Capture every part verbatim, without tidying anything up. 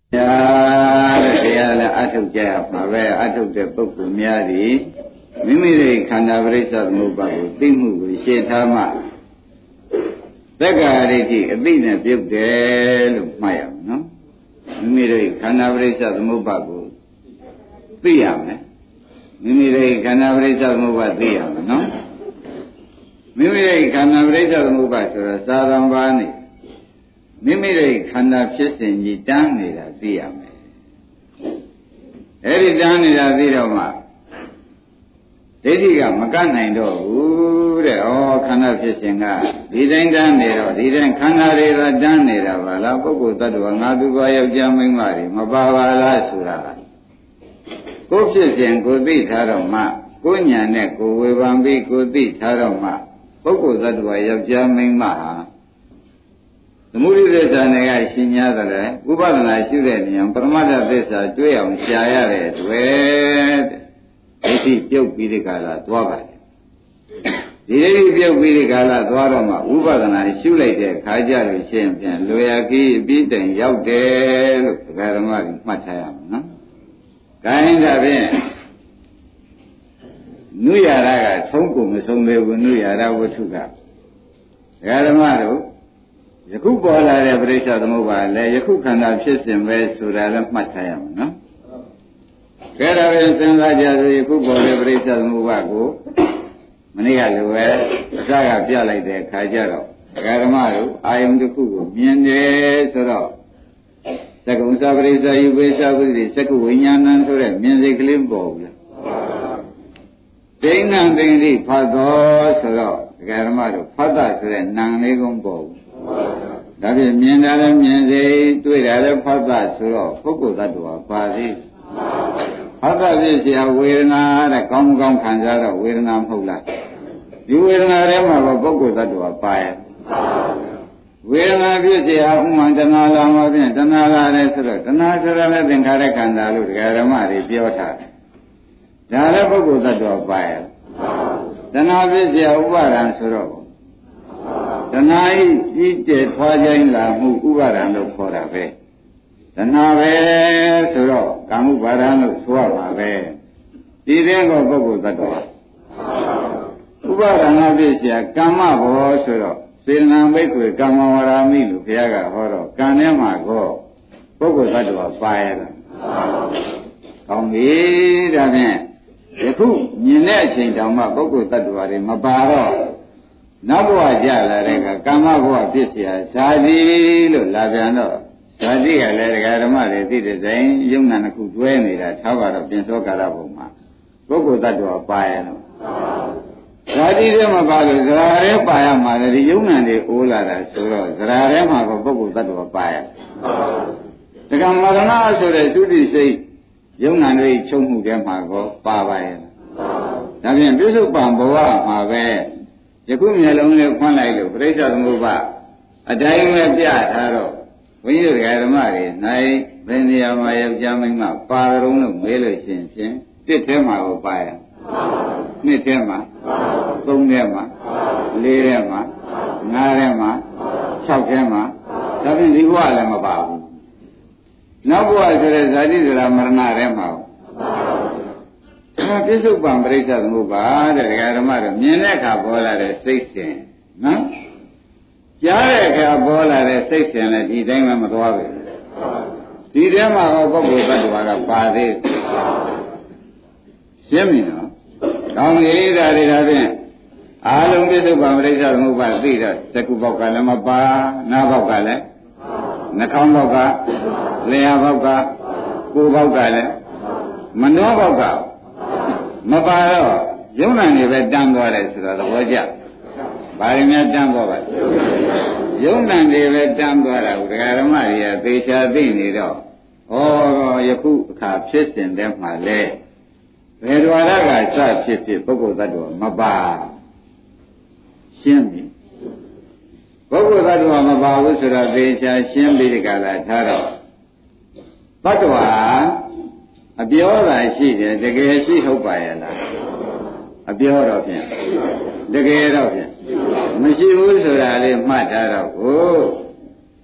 တရားလည်းအထုတ်ကြရမှာပဲအထုတ်တဲ့ပုဂ္ဂိုလ်များသည်မိမိရဲ့ခန္ဓာပရိစ္ဆေသမုပ္ပါကိုသိမှုကိုရှင်းထားမှသက္ကာရိတိအသိနဲ့ပြုတ်တယ်လို့မှတ်ရမယ်နော်မိမိရဲ့ခန္ဓာပရိစ္ဆေသမုပ္ပါကိုသိရမယ်မိမိရဲ့ခန္ဓာပရိစ္ဆေသမုပ္ပါသိရမယ်နော်မိမိရဲ့ခန္ဓာပရိစ္ဆေသမုပ္ပါဆိုတော့သာသံပါနေမိမိရဲ့ခန္ဓာဖြစ်စဉ်ကြီးတန်းနေတာသိရမယ်အဲ့ဒီတန်းနေတာသိတော့မှဒိဋ္ဌိကမကနိုင်တော့ဘူးတဲ့ဩခန္ဓာဖြစ်စဉ်ကဒီတိုင်းတန်းနေတော့ဒီတိုင်းခန္ဓာတွေကတန်းနေတာပါလားပုဂ္ဂိုလ်တ attva ငါသူပါယောက်ျားမိန်းမတွေမပါပါလားဆိုတာကိုယ်ဖြစ်စဉ်ကိုသိထားတော့မှကိုယ်ညာနဲ့ကိုယ်ဝေဖန်ပြီးကိုယ်သိထားတော့မှပုဂ္ဂိုလ်တ attva ယောက်ျားမိန်းမဟာသမုဒိသစ္စာနဲ့ကရှင်းညာတယ်ဥပဒနာရှုတဲ့ဉာဏ်ပရမတ္ထသစ္စာတွေ့အောင်ရှားရတဲ့အတွက်ဒိဋ္ဌိပြုတ်ပြီးဒီကလာသွားပါတယ်ဒီဒိဋ္ဌိပြုတ်ပြီးဒီကလာသွားတော့မှဥပဒနာရှုလိုက်တဲ့ခါကြလို့ရှင်းပြန်လွယ်ကီးအပြီးတိုင်ရောက်တယ်လို့ဒကာဓမ္မတွေမှတ်ထားရမယ်နော်။ဒါရင်ဒါဖြင့်နုရတာကသုံးကုန်မဆုံးသေးဘူးနုရတာဝတ္ထုကဒကာဓမ္မတို့ယခုပေါ်လာတဲ့ပရိစ္ဆေသမုပ္ပါလည်းယခုခန္ဓာဖြစ်စဉ်ပဲဆိုတာလည်းမှတ်ထားရမယ်နော်။ကဲဒါပြန်စဉ်းစားကြဆိုယခုပေါ်တဲ့ပရိစ္ဆေသမုပ္ပါကိုမနေ့ကလိုပဲအစကပြလိုက်တဲ့ခါကျတော့ဒကာဓမ္မတို့အာယုန်တစ်ခုကိုမြင်တယ်ဆိုတော့သက္ကုံသပရိစ္ဆေယုပေသဝိသေသက္ကုဝိညာဏံဆိုတဲ့မြင်စိတ်ကလေးပေါ်ဘူးလား။ဒိဋ္ဌံပင်တိဖတ်တော်ဆိုတော့ဒကာဓမ္မတို့ဖတ်တာဆိုတဲ့နံလေးကုန်းပေါ်ဘူးဒါဖြင့်မြင်တာလည်းမြင်စေတွေ့တာလည်းဖတ်တာဆိုတော့ပုဂ္ဂိုလ်သတ္တဝါပါသေးဖတ်တာဖြစ်เสียဝေဒနာတဲ့ကောင်းကောင်းခံစားတော့ဝေဒနာမဟုတ်လားဒီဝေဒနာထဲမှာတော့ပုဂ္ဂိုလ်သတ္တဝါပါရဲ့ဝေဒနာဖြစ်เสียဥမှန်တဏှာလာမှာဖြင့်တဏှာလာတယ်ဆိုတော့တဏှာဆိုတာလည်းသင်္ခါရခန္ဓာလို့ဒကာဓမ္မတွေပြောထားတယ်ဒါလည်းပုဂ္ဂိုလ်သတ္တဝါပါရဲ့တဏှာဖြစ်เสียဥပါဒံဆိုတော့တဏှာဤကြီးကျယ်ထွားခြင်းလာမှုဥပါဒံလို့ခေါ်တာပဲတဏှာပဲဆိုတော့ကာမှုပါဒံလို့ဆိုရပါပဲဒီတဲ့ကောပုဂ္ဂိုလ်သတ္တဝါဥပါဒံဖြစ်เสียကမ္မဘောဆိုတော့စေနံဘိက္ခွေကမ္မဝရာမိလို့ဘုရားကဟောတော့ကံထဲမှာကောပုဂ္ဂိုလ်သတ္တဝါပါရလားကောင်းပြီဒါဖြင့်ယခုမြင်တဲ့အချိန်တောင်မှပုဂ္ဂိုလ်သတ္တဝါတွေမပါတော့နောက်ဘဝကြလာတဲ့ကကာမဘဝဖြစ်เสียဇာတိလို့လာပြန်တော့ဇာတိကလည်းဒကာဓမ္မတွေသိတဲ့တိုင်ယုံနာတစ်ခုတွဲနေတာထားပါတော့ပြင်စောကာရဘုံမှာပုဂ္ဂိုလ်တ attva ပါရတော့ဇာတိထဲမှာပါလို့ဇရာထဲပါရမှာလေဒီယုံနာတွေအိုးလာတာဆိုတော့ဇရာထဲမှာကပုဂ္ဂိုလ်တ attva ပါရဒကာမရဏဆိုတဲ့သုတိစိတ်ယုံနာတွေချုပ်မှုထဲမှာကောပါပါရဲ့ဒါဖြင့်ပြစ္ဆုတ်ပံဘဝမှာပဲယခုမျက်လုံးလေးဖွင့်လိုက်လို့ပရိစ္ဆေသမုပ္ပါအတိုင်းပဲပြထားတော့ဘုန်းကြီးတို့ဓမ္မတွေနိုင်ဘယ်နေရာမှာယောက်ျားမိန်းမပါကြုံလို့မေးလို့ရှိရင်ဖြင့်တစ်ထဲမှာကိုပါရနှစ်ထဲမှာသုံးထဲမှာလေးထဲမှာငါးထဲမှာ၆ထဲမှာဒါဖြင့်ဒီဘဝလည်းမပါဘူးနောက်ဘဝဆိုတဲ့ဇာတိဇရာမရဏထဲမှာပြစ္ဆုတ်ပံပရိစ္ဆေသမုပ္ပါတဲ့ဒကာဓမ္မတို့မြင်တဲ့အခါပေါ်လာတဲ့စိတ်စဉ်နော်ကြားတဲ့အခါပေါ်လာတဲ့စိတ်စဉ်လည်းဒီတိုင်းမှမသွားဘူးဒီထဲမှာဟောပုဂ္ဂိုလ်သတ္တဝါကပါသေးရှင်းပြီနော်ကောင်းပြီဒါတွေဒါဖြင့်အာလုံးပြစ္ဆုတ်ပံပရိစ္ဆေသမုပ္ပါသိတော့သကုပေါက်ကလည်းမပါနားပေါက်ကလည်းနှာခေါင်းပေါက်ကလျှာပေါက်ကကိုယ်ပေါက်ကလည်းမနှောပေါက်ကမပါတော့ယုံနာနေပဲတန်းသွားတယ်ဆိုတော့သဘောကျဘာရင်းများတန်းသွားပါယုံနာနေပဲတန်းသွားတာကိုဒကာဓမ္မတွေကသေချာသိနေတော့ဩယခုအခါဖြစ်စဉ်တည်းမှာလဲဘယ်တော်ရကစဖြစ်ဖြစ်ပုဂ္ဂိုလ်သတ္တဝါမပါရှင်းပြီပုဂ္ဂိုလ်သတ္တဝါမပါဘူးဆိုတော့သေချာရှင်းပြီးဒီကလာထားတော့သတ္တဝါအပြောတာရှိတယ်တကယ်ရှိဟုတ်ပါရဲ့လားအပြောတော့ဖြင့်တကယ်တော့ဖြင့်မရှိဘူးဆိုတာလေးမှတ်ထားတော့ကို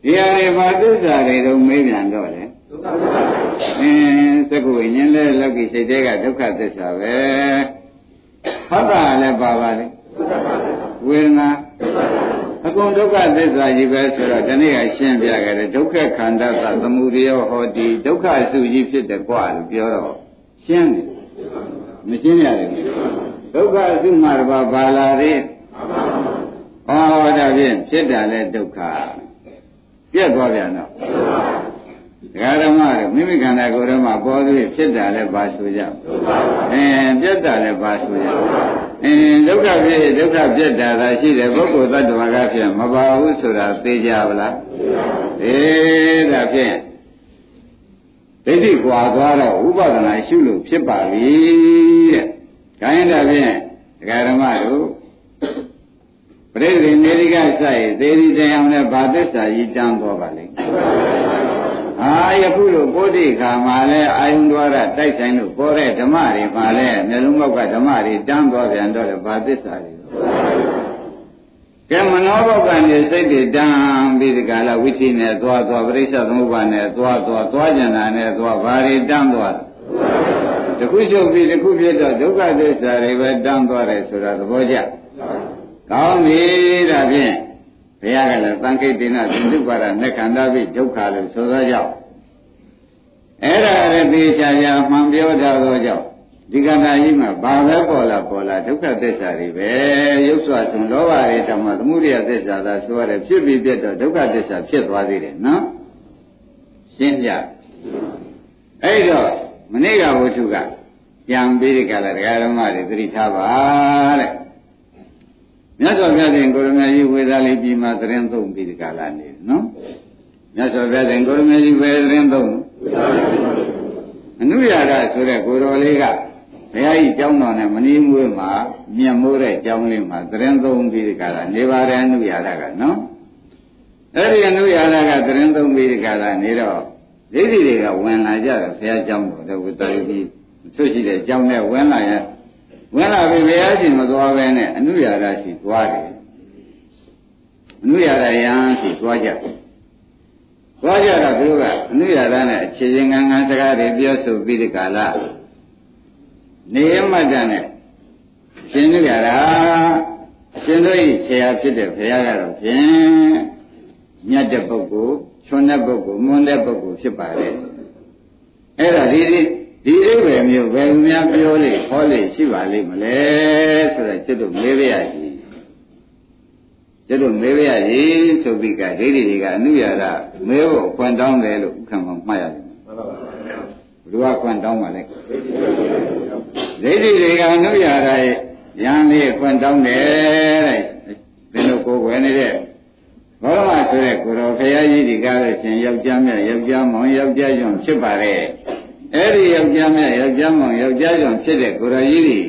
ဒီဟာတွေဘာသစ္စာတွေတော့မေးပြန်တော့လေအင်းသက္ကဝိညာဉ်လဲလောကီစိတ်တွေကဒုက္ခသစ္စာပဲဟုတ်တာလည်းပါပါလေဝေဒနာအကုန်ဒုက္ခသစ္စာကြီးပဲဆိုတော့ဒီနေ့ကရှင်းပြခဲ့တယ်ဒုက္ခခန္ဓာသသမုဒယဟောတိဒုက္ခအစုကြီးဖြစ်တယ်ကွာလို့ပြောတော့ရှင်းတယ်မရှင်းရဘူးဒုက္ခအစုမှာတပါပါလာသေးဩဒါဖြင့်ဖြစ်တာလဲဒုက္ခပြတ်သွားပြန်တော့ဒကာဓမ္မတို့မိမိခန္ဓာကိုယ်ထဲမှာပေါ်ပြီးဖြစ်တာလဲပါဆိုကြအင်းပြတ်တာလဲပါဆိုကြအင်းဒုက္ခဖြစ်ဒုက္ခပြတ်တာသာရှိတယ်ပုဂ္ဂိုလ်သတ္တဝါကဖြစ်မပါဘူးဆိုတာသိကြပါလားအေးဒါဖြင့်ဒိဋ္ဌိကွာသွားတော့ဥပဒနာရှုလို့ဖြစ်ပါပြီတဲ့။ခိုင်းတာဖြင့်ဒကာဓမ္မတို့ပရိသေနေရိကစိုက်သေရီတရားနဲ့ဗာသစ္စာကြီးတန်းသွားပါလိမ့်။အာယခုလိုပုဒ္ဓိခါမှာလဲအာယုန်တော်ရတိုက်ဆိုင်လို့ပေါ်တဲ့ဓမ္မတွေမှာလဲမျိုးလုံးဘောက်ကဓမ္မတွေတန်းသွားပြန်တော့ဗာသစ္စာတွေ။ကဲမနောဘောက်ကနေစိတ်တွေတန်းပြီးဒီကလာဝိသီနဲ့သွားသွားပရိစ္ဆသမုပ္ပါနဲ့သွားသွားသွားကျင်တာနဲ့သွားဘာတွေတန်းသွားတခုချုပ်ပြီးတခုပြတ်တော့ဒုက္ခသစ္စာတွေပဲတန်းသွားတယ်ဆိုတာသဘောကျကောင်းပြီဒါဖြင့်ဘုရားကလည်းသံခိတ္တိနသင်္တုပါဒနက္ခန္ဓာပိဒုက္ခလို့ဆိုသောကြောင့်အဲ့ဒါရတိချာချာမှန်ပြောထားသောကြောင့်ဒီကန္တာကြီးမှာဘာပဲပေါ်လာပေါ်လာဒုက္ခသစ္စာတွေပဲရုပ်စွာဆုံးလောဘတွေတမသမုဒိယသစ္စာသာဆိုရတယ်ဖြစ်ပြီးပြတ်တော့ဒုက္ခသစ္စာဖြစ်သွားသေးတယ်နော်ရှင်းပြအဲ့တော့မနေ့ကဝတ္ထုကပြန်ပြီးဒီကလာတရားဓမ္မတွေသတိထားပါတဲ့မြတ်စွာဘုရားရှင်ကိုရမကြီးဝေသာလေးပြီးမှသတင်းသုံးပြီးဒီကလာနေနော်မြတ်စွာဘုရားရှင်ကိုရမကြီးဝေသတင်းသုံးအနုရာဂဆိုတဲ့ကိုတော်လေးကဘုရားကြီးကျောင်းတော်နဲ့မနီးမွေးမှာမြတ်မိုးတဲ့ကျောင်းလေးမှာသတင်းသုံးပြီးဒီကလာနေပါတယ်အနုရာဂကနော်အဲ့ဒီအနုရာဂကသတင်းသုံးပြီးဒီကလာနေတော့ဒိဋ္ဌိတွေကဝင်လာကြတယ်ဘုရားကျောင်းတော်တဲ့ဝေသာလေးပြီးသူရှိတဲ့ကျောင်းနဲ့ဝင်လာရဲ့ဝင်လာပြီဘုရားရှင်မသွားပဲနဲ့အနုရာဂရှိသွားတယ်အနုရာဂယံရှိသွားကြသွားကြတော့သူတို့ကအနုရာဂနဲ့အခြေချင်းငံငံစကားတွေပြောဆိုပြီးဒီကလာနေရမတ္တနဲ့ရှင်နုရာဂရှင်တို့ဤဆရာဖြစ်တဲ့ဘုရားကတော့ဖြင့်မြတ်တဲ့ပုဂ္ဂိုလ်ချွန်းတဲ့ပုဂ္ဂိုလ်မွန်းတဲ့ပုဂ္ဂိုလ်ဖြစ်ပါတယ်အဲ့ဒါဒီဒီဒီအိဗယ်မျိုးဘယ်သူများပြောလိဟောလိရှိပါလိမ့်မလဲဆိုတော့ကျွတ်တို့မေးရကြီးကျွတ်တို့မေးရကြီးဆိုပြီးကဒိဋ္ဌိတွေကအနုရာဂမေးဖို့ခွင့်တောင်းတယ်လို့ဥက္ကံမှာမှတ်ရတယ်မှန်ပါပါဘုရားခွင့်တောင်းပါလေဒိဋ္ဌိတွေကအနုရာဂရဲ့ဉာဏ်လေးခွင့်တောင်းတယ်တဲ့ဘယ်လိုကိုယ်ွယ်နေတဲ့ဘောရမဆိုတဲ့ကိုတော်ဘုရားကြီးဒီကားလို့ရှင်ယောက်ျားမြတ်ယောက်ျားမောင်ယောက်ျားကျွန်းဖြစ်ပါတယ်အဲ့ဒီယောက်ျားမြတ်ယောက်ျားမောင်ယောက်ျားကျော်ဖြစ်တဲ့ကိုယ်တော်ကြီးတွေ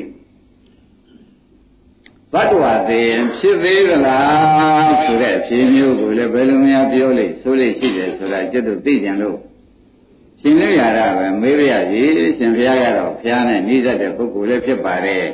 ဘတ်တော်သေးဖြစ်သေးသလားဆိုတဲ့အဖြေမျိုးကိုလည်းဘယ်လိုများပြောလိမ့်ဆိုလိမ့်ရှိတယ်ဆိုတာကျွတ်တို့သိကြလို့ရှင်လို့ရတာပဲမေးရရည်ရှင်ဘုရားကတော့ဘုရားနဲ့နှိစက်တဲ့ပုဂ္ဂိုလ်လည်းဖြစ်ပါတယ်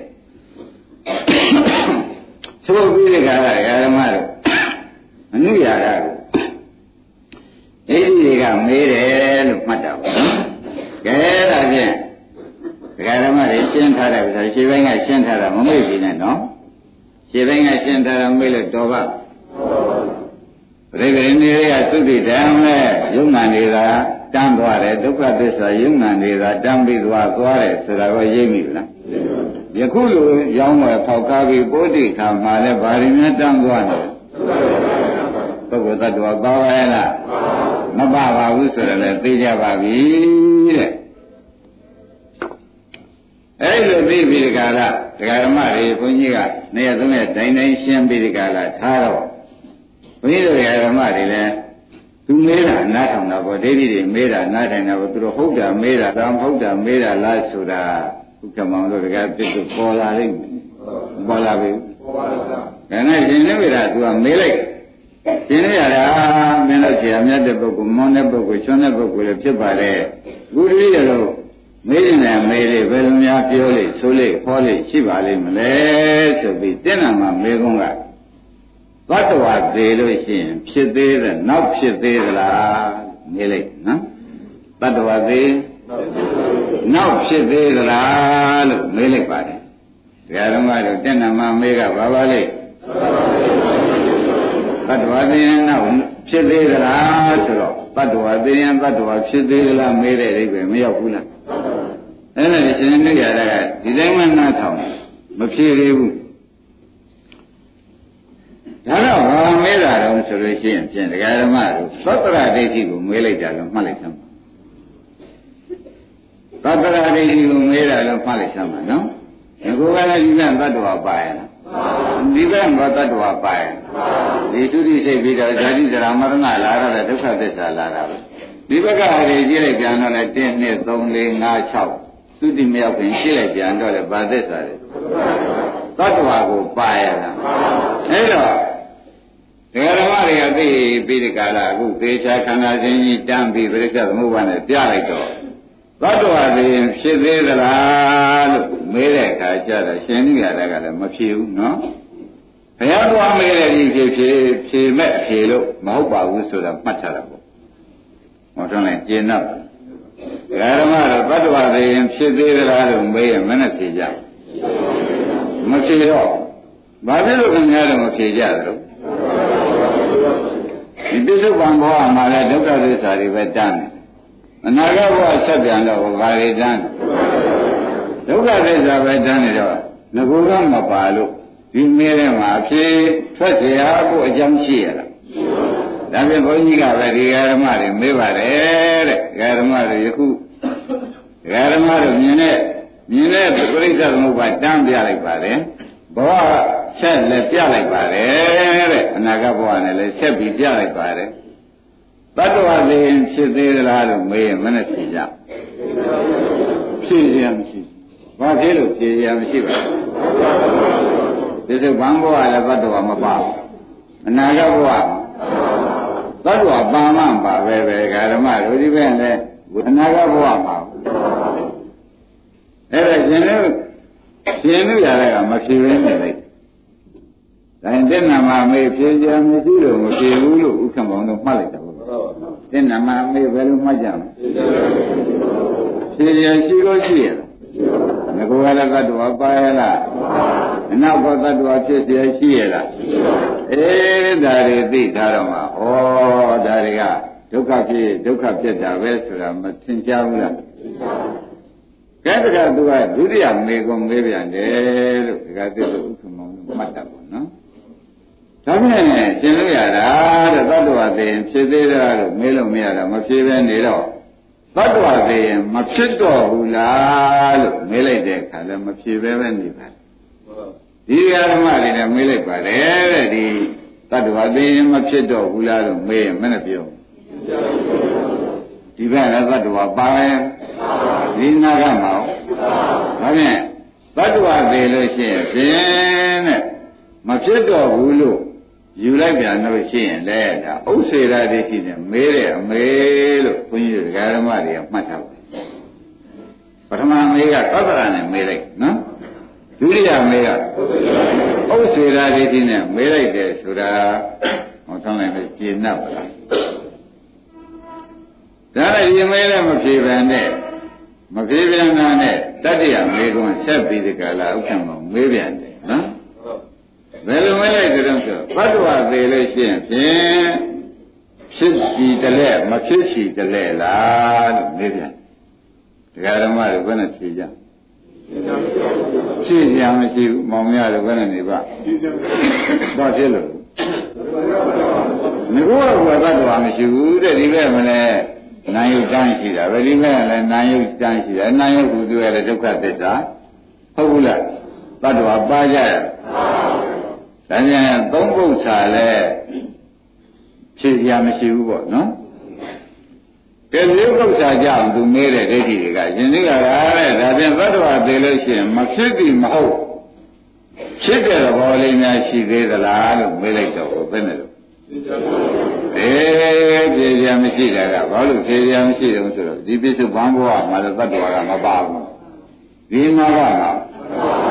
သို့ပြီးဒီကရာဓမ္မတို့အနုရာဂကိုအဲ့ဒီတွေကမေးတယ်လို့မှတ်တာပါကဲဒါဖြင့်ဒကာဓမ္မတွေရှင်းထားတယ်ဆိုရှင်းပိုင်းကရှင်းထားတာမမေ့ပြီနဲ့နော်ရှင်းပိုင်းကရှင်းထားတာမေ့လို့တော်ပါပရိသေနေရသုတိတံလဲယုံနာနေတာတန်းသွားတယ်ဒုက္ခသစ္စာယုံနာနေတာတန်းပြီးသွားသွားတယ်ဆိုတာကိုရိပ်မိလားယခုလိုရောင်းဝယ်ဖောက်ကားပြီးပုဒ်တိခါမှာလဲဗာရင်းများတန်းသွားတယ်ပုဂ္ဂိုလ်သတ္တဝါပါပါရဲ့လားမပါပါဘူးဆိုတော့လည်းသိကြပါပြီတဲ့အဲ့လိုသိပြီးဒီကလာဒကာဓမ္မတွေဘုန်းကြီးကနေရာသုံးရတိုင်းတိုင်းရှင်းပြီးဒီကလာထားတော့ဘုန်းကြီးတို့ဒကာဓမ္မတွေလည်းသူမေးတာနားထောင်တာပေါ့ဒိဋ္ဌိတွေမေးတာနားထိုင်တာပေါ့သူတို့ဟုတ်တာမေးတာဒါမဟုတ်တာမေးတာလားဆိုတာဥက္ကမောင်တို့ဒကာပြစ်တို့ပေါ်လာလိမ့်မယ်ပေါ်လာပြီပေါ်ပါလားဒါနဲ့ရှင်နေဝိရသူကမေးလိုက်ရှင်နေရတာမင်းတို့ဆရာမြတ်တဲ့ပုဂ္ဂိုလ်မွန်းတဲ့ပုဂ္ဂိုလ်ချွန်းတဲ့ပုဂ္ဂိုလ်လည်းဖြစ်ပါတယ်ခုတည်းရတော့မေးတယ်မေးလေဘယ်လိုများပြောလိဆိုလိဟောလိရှိပါလိမ့်မလဲဆိုပြီးတင်းနာမှာမေးခွန်းကသတ္တဝါသေးလို့ရှိရင်ဖြစ်သေးတယ်နောက်ဖြစ်သေးသလားမေးလိုက်နော်သတ္တဝါသေးနောက်ဖြစ်သေးသလားလို့မေးလိုက်ပါတယ်ဒကာဓမ္မတို့တက်နမမေးကဘာပါလဲသတ္တဝါသေးရင်နောက်ဖြစ်သေးသလားဆိုတော့သတ္တဝါသေးရင်သတ္တဝါဖြစ်သေးသလားမေးတဲ့အိဗယ်မရောက်ဘူးလားအဲ့ဒါရှင်နေရတာကဒီတိုင်းမှနားထောင်မဖြေသေးဘူးဒါတော့ဘာမေးတာတော့ဆိုလို့ရှိရင်ပြင်ဒကာဓမ္မတို့သတ္တရာဒိဋ္ဌိကိုမေးလိုက်ကြလို့မှတ်လိုက်သမ်းပါသတ္တရာဒိဋ္ဌိကိုမေးတာလို့မှတ်လိုက်သမ်းပါနော်ဒီကောကလည်းဒီကသတ္တဝါပါရဲ့လားဒီကဘောသတ္တဝါပါရဲ့ဒီသုတိစိတ်ပြီးတော့ဇာတိဇရာမရဏလာရတဲ့ဒုက္ခသစ္စာလာတာပဲဒီဘက်ကဟာကြီးကြည့်လိုက်ပြန်တော့လေတစ်နှစ်သုံးလေးငါးခြောက်သုတိမရောက်ခင်ကြည့်လိုက်ပြန်တော့လေဘာသစ္စာလဲသတ္တဝါကိုပါရဲ့လားအဲ့တော့ဒကာဓမ္မတွေကသိပြီးဒီကလာအခုသေချာခန္ဓာစဉ်ကြီးတန်းပြီးပြိဿသမုပ္ပါဒ်နဲ့ပြလိုက်တော့သတ္တဝါသိရင်ဖြစ်သေးသလားလို့မေးတဲ့အခါကျတော့ရှင်နိဂါရကလည်းမဖြေဘူးနော်ဘုရားတော်မေးတဲ့ဒီဖြေဖြေဖြေမဲ့ဖြေလို့မဟုတ်ပါဘူးဆိုတာမှတ်ထားတာပေါ့ဟောတော့လည်းကျင့်တော့ဒကာဓမ္မတော့သတ္တဝါသိရင်ဖြစ်သေးသလားလို့မေးရင်မနဲ့ဖြေကြမဖြေတော့ဘာဖြစ်လို့ခင်ဗျားတို့မဖြေကြသလဲဒီပိဿုပံဘောမှာလည်းဒုက္ခသစ္စာတွေပဲတန်းတယ်အနာဂတ်ဘဝဆက်ပြန်တော့ဘာတွေတန်းဒုက္ခသစ္စာပဲတန်းနေတော့ငကိုကမပါလို့ဒီမဲထဲမှာအဖြစ်ထွက်เสียဖို့အကြောင်းရှိရလားဒါဖြင့်ဘုန်းကြီးကပဲဒီဓမ္မတွေမေးပါတယ်တဲ့ဓမ္မတွေယခုဓမ္မတွေမြင်တဲ့မြင်တဲ့ပြိဿသမုပ္ပါတန်းပြလိုက်ပါတယ်ဘဝဆက်လည်းပြလိုက်ပါတယ်တဲ့အနာဂတ်ဘဝနဲ့လည်းဆက်ပြီးပြလိုက်ပါတယ်တတ္တဝါသိရင်ဖြစ်သေးသလားလို့မေးရင်မနဲ့ဖြေကြဖြေရမရှိဘာဖြစ်လို့ဖြေရမရှိပါဘူးဒီဆိုဘံဘဝလည်းတတ္တဝါမပါဘူးအနာဂတ်ဘဝတတ္တဝါပါမှပါပဲပဲဓမ္မတို့ဒီပဲနဲ့အနာဂတ်ဘဝမှာအဲ့ဒါရှင်တို့ရှင်တို့ရတဲ့ကမဖြေရင်းနေလိုက်ဒါရင်တဲ့နာမမေးဖြေကြမရှိလို့မဖြေဘူးလို့ဥက္ကမောင်တို့မှတ်လိုက်တာပေါ့တဲ့နာမမေးဘယ်လိုမှတ်ကြမလဲဖြေရရှိလို့ရှိရလားငါကလည်းသတ္တဝါပါရလားအနောက်ကသတ္တဝါဖြစ်เสียရှိရလားအေးဒါတွေသိထားတော့မှဩဒါတွေကဒုက္ခဖြစ်ဒုက္ခဖြစ်တာပဲဆိုတာမသင်ကြားဘူးလားကဲတခါသူကဒုတိယမေကုံမေးပြန်တယ်လို့ဒီကသိလို့ဥက္ကမောင်တို့မှတ်တာပေါ့နော်ဒါဖြင့်ရှင်လို့ရတာတဲ့သတ္တဝါသိရင်ဖြစ်သေးတယ်လို့မေးလို့မရတော့မဖြစ်ပဲနေတော့သတ္တဝါသိရင်မဖြစ်တော့ဘူးလားလို့မေးလိုက်တဲ့အခါလည်းမဖြစ်ပဲပဲနေပါဒီဓမ္မတွေနဲ့မေးလိုက်ပါတယ်တဲ့ဒီသတ္တဝါသိရင်မဖြစ်တော့ဘူးလားလို့မေးရင်မနဲ့ပြောဒီဘက်ကသတ္တဝါပါရင်ဒီနာကမှာဒါဖြင့်သတ္တဝါသိလို့ရှိရင်ဖြင့်တဲ့မဖြစ်တော့ဘူးလို့ယူလိုက်ပြန်လို့ရှိရင်လည်းဒါဥစ္စေရဒိဋ္ဌိနဲ့မေးတဲ့အမေလို့ဘုန်းကြီးတို့ဓမ္မတွေကမှတ်ထားပါပထမမေးကသတ္တရာနဲ့မေးလိုက်နော်ဒုတိယမေးကဥစ္စေရဒိဋ္ဌိနဲ့မေးလိုက်တယ်ဆိုတာဟောဆောင်းလိုက်လို့ကျေနပ်ပါလားဒါလည်းဒီမေးလည်းမဖြေဘဲနဲ့မဖြေပြန်တာနဲ့တတ္တရာမေးခွန်းဆက်ပြီးဒီကလာဥက္ကမောမေးပြန်တယ်နော်ဘယ်လိုမဲလိုက်ကြတော့ဆိုဘတ်တော်သေးလို့ရှိရင်ဖြင့်ဖြစ်စီတလဲမဖြစ်စီတလဲလားလို့မေးပြန်ဒကာဓမ္မတွေဘယ်နဲ့ဖြေကြဖြေကြမရှိဘူးမောင်မရတော့ဘယ်နဲ့နေပါဘာဖြစ်လို့ငါကဘတ်တော်မရှိဘူးတဲ့ဒီဘက်မလဲနာယုတ်တန်းရှိတာပဲဒီဘက်လည်းနာယုတ်တန်းရှိတယ်နာယုတ်ကူတွေ့ရတဲ့ဒုက္ခသစ္စာဟုတ်ဘူးလားဘတ်တော်ပါကြရဒါပြန်သုံးပု္ပ္ပာလည်းဖြေရမရှိဘူးပေါ့နော်ကဲဒီပု္ပ္ပာကြောင့်သူမေးတဲ့ဒိဋ္ဌိတွေကယဉ်သိကြတာတဲ့ဒါပြန်သတ္တဝါသိလို့ရှိရင်မဖြစ်သည်မဟုတ်ဖြစ်တဲ့သဘောလေးများရှိသေးသလားလို့မေးလိုက်တော့ဘယ်နဲ့လို့အေးဖြေရမရှိတာကဘာလို့ဖြေရမရှိတယ်ဆိုတော့ဒီပိဿုဘံဘောမှာလည်းသတ္တဝါကမပါဘူးဒီမှာကမ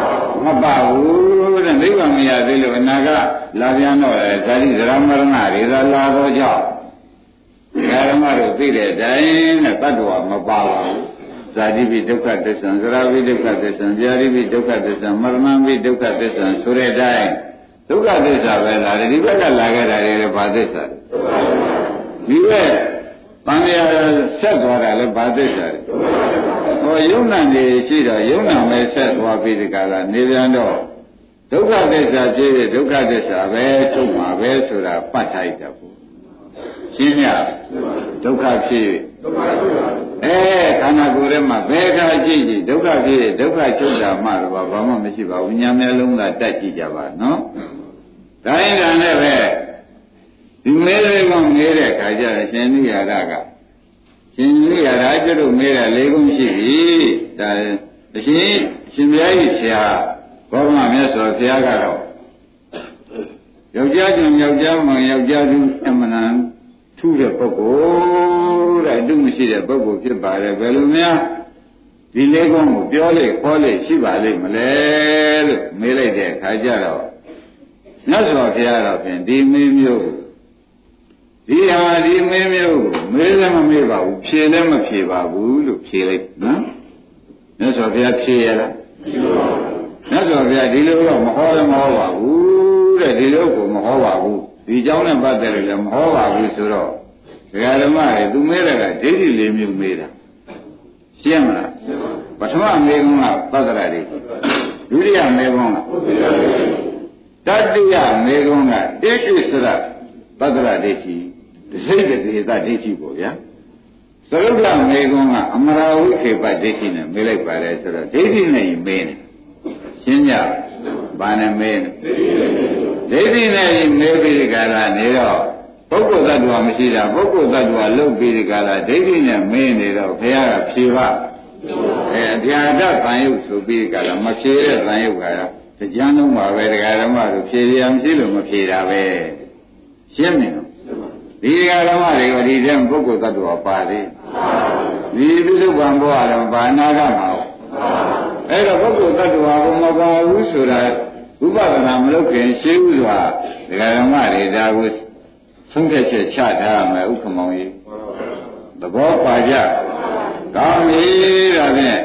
ပါဘူးတဲ့နိဗ္ဗာန်မရသေးလို့အနာကလာပြန်တော့လေဇာတိဇရာမရဏတွေသာလာတော့ကြောင့်ဓမ္မတို့သိတဲ့အတိုင်းနဲ့တတ္တဝါမပါပါဘူးဇာတိပိဒုက္ခသစ္စာဇရာပိဒုက္ခသစ္စာဗျာတိပိဒုက္ခသစ္စာမရဏပိဒုက္ခသစ္စာဆိုတဲ့အတိုင်းဒုက္ခသစ္စာပဲလားဒီဘက်ကလာခဲ့တာတွေလည်းဘာသစ္စာဒီဘက်တန်မြာဆက်သွားတာလည်းဘာသစ္စာလဲဟောယုံနာနေရှိတော့ယုံနာမဲ့ဆက်သွားပြီးဒီကလာနေပြန်တော့ဒုက္ခသစ္စာဖြစ်တဲ့ဒုက္ခသစ္စာပဲချုပ်မှာပဲဆိုတာပတ်ထိုက်တယ်ဘုရှင်းရဒုက္ခဖြစ်ဒုက္ခအဲခန္ဓာကိုယ်ထဲမှာဘယ်ခါကြည့်ကြည့်ဒုက္ခဖြစ်ဒုက္ခချုပ်တာမှတော့ဘာမှမရှိပါဘူးညာမျက်လုံးသာတက်ကြည့်ကြပါနော်ဒါရင်ဒါနဲ့ပဲဒီမဲလေးကငဲတဲ့ခါကျတော့ရှင်နိယာရကရှင်နိယာရကျတော့မဲတာလေးခုရှိပြီဒါအရှင်ရှင်ဘုရားကြီးဆရာဘောဂမမြတ်စွာဘုရားကတော့ယောက်ျားချင်းယောက်ျားမှယောက်ျားသူအမှန်တန်ထူးတဲ့ပုဂ္ဂိုလ်တဲ့အတုမရှိတဲ့ပုဂ္ဂိုလ်ဖြစ်ပါတယ်ဘယ်လိုများဒီလေးခုကိုပြောလေခေါ်လေရှိပါလိမ့်မလဲလို့မေးလိုက်တဲ့အခါကျတော့မြတ်စွာဘုရားတော့ဖြင့်ဒီမေးမျိုးဒီဟာဒီမေးမျိုးမေးလည်းမမေးပါဘူးဖြေလည်းမဖြေပါဘူးလို့ဖြေလိုက်နော်မြတ်စွာဘုရားဖြေရလားမြတ်စွာဘုရားဒီလိုတော့မဟောလည်းမဟောပါဘူးတဲ့ဒီလိုကိုမဟောပါဘူးဒီเจ้าနဲ့ပတ်သက်လို့လည်းမဟောပါဘူးဆိုတော့ဒကာဓမ္မတွေသူမေးတဲ့ကဒိဋ္ဌိလေးမျိုးမေးတာရှင်းမလားပထမမေးခွန်းကပတ္တရဒိဋ္ဌိဒုတိယမေးခွန်းကတတိယမေးခွန်းကတိကိစ္စရပတ္တရဒိဋ္ဌိဒိဋ္ဌိကေသဒိဋ္ဌိပေါ့ဗျာသရုပ်လမေခွန်းကအမရာဝိခေပဒိဋ္ဌိနဲ့မေးလိုက်ပါတယ်ဆိုတော့ဒိဋ္ဌိနဲ့မေးနေရှင်းကြဘာနဲ့မေးနေဒိဋ္ဌိနဲ့မေးပြီးဒီကလာနေတော့ပုဂ္ဂိုလ်သတ္တဝါမရှိတာပုဂ္ဂိုလ်သတ္တဝါလုတ်ပြီးဒီကလာဒိဋ္ဌိနဲ့မေးနေတော့ဘုရားကဖြေပါအဲအပြာဒသံယုတ်ဆိုပြီးဒီကလာမဖြေတဲ့သံယုတ်ကတရားလုံးပါပဲတရားဓမ္မတို့ဖြေရမရှိလို့မဖြေတာပဲရှင်းနေတော့ဒီတရားဓမ္မတွေကဒီတဲ့ပုဂ္ဂိုလ်သတ္တဝါပါသေးဒီပြုစုပံဘောကတော့ဘာနာကမှာအဲ့တော့ပုဂ္ဂိုလ်သတ္တဝါကိုမပါဘူးဆိုတာဥပဒနာမလုပ်ခင်ရှင်းဥစွာတရားဓမ္မတွေဒါကိုဆုံးဖြတ်ချက်ချထားရမယ်ဥက္ကမောင်ကြီးသဘောပါကြကောင်းပြီဒါဖြင့်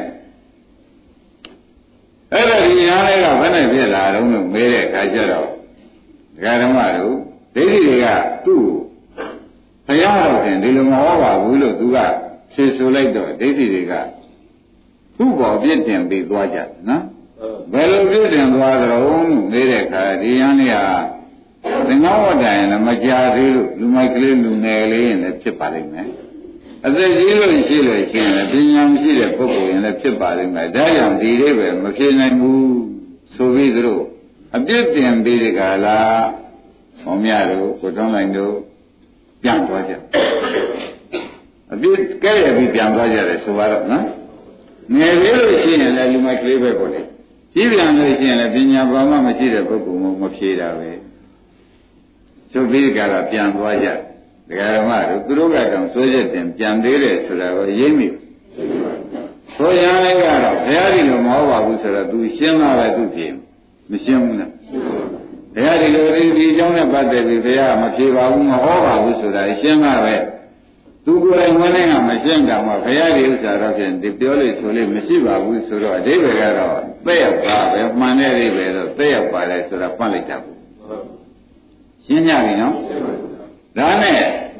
အဲ့ဒါဒီညာလေးကဘယ်နဲ့ဖြစ်လာတော့လို့မေးတဲ့အခါကျတော့ဒကာဓမ္မတို့ဒိဋ္ဌိတွေကသူ့ဘုရားတော်တင်ဒီလိုမဟောပါဘူးလို့သူကဖြေဆိုလိုက်တော့ဒိဋ္ဌိတွေကသူ့ဘောပြည့်တင်ပြီးသွားကြနော်ဘယ်လိုပြည့်တင်သွားကြတော့မေးတဲ့အခါဒီညာလေးကသင်္ဃဝတ္တရင်လည်းမကြသေးလို့လူမိုက်ကလေးလူငယ်လေးရင်လည်းဖြစ်ပါလိမ့်မယ်အသက်ကြီးလို့ရှိလို့ရှိရင်လည်းပညာမရှိတဲ့ပုဂ္ဂိုလ်ရင်လည်းဖြစ်ပါလိမ့်မယ်ဒါကြောင့်ဒီလေးပဲမဖြစ်နိုင်ဘူးဆိုပြီးသူတို့အပြစ်တင်ပြီးဒီကလာမောင်မြတို့ကိုတွန်းလိုက်တို့ပြန်သွားကြအပြစ်ကဲရပြီးပြန်သွားကြတယ်ဆိုတော့နော်ငယ်လေးလို့ရှိရင်လည်းလူမိုက်ကလေးပဲပေါ့လေကြီးပြန်လို့ရှိရင်လည်းပညာဘာမှမရှိတဲ့ပုဂ္ဂိုလ်မျိုးမဖြေတာပဲဆိုပြီးကြတာပြန်သွားကြဒကာဓမ္မတို့သူတို့ကတော့စိုးရက်တင်ပြန်သေးတယ်ဆိုတာကိုရိပ်မိဆိုရလိုက်ကတော့ဘုရားကြီးလိုမဟုတ်ပါဘူးဆိုတော့ तू ရှင်းလာပဲ तू ဖြေမရှင်းဘူးလားဘုရားဒီလိုဒီဒီအကြောင်းနဲ့ပတ်သက်ပြီးဘုရားမဖြေပါဘူးမဟောပါဘူးဆိုတာရှင်းလာပဲသူကိုယ်တိုင်ဝင်နေကမရှင်းတာမှဘုရားဒီဥစ္စာတော့ဖြင့်ဒီပြောလို့ဆိုလို့မရှိပါဘူးဆိုတော့အဓိပ္ပာယ်ကတော့သက်ရောက်ပါပဲမှန်တဲ့အဓိပ္ပာယ်တော့သက်ရောက်ပါတယ်ဆိုတာပတ်လိုက်တာပေါ့ရှင်းကြပြီနော်ဒါနဲ့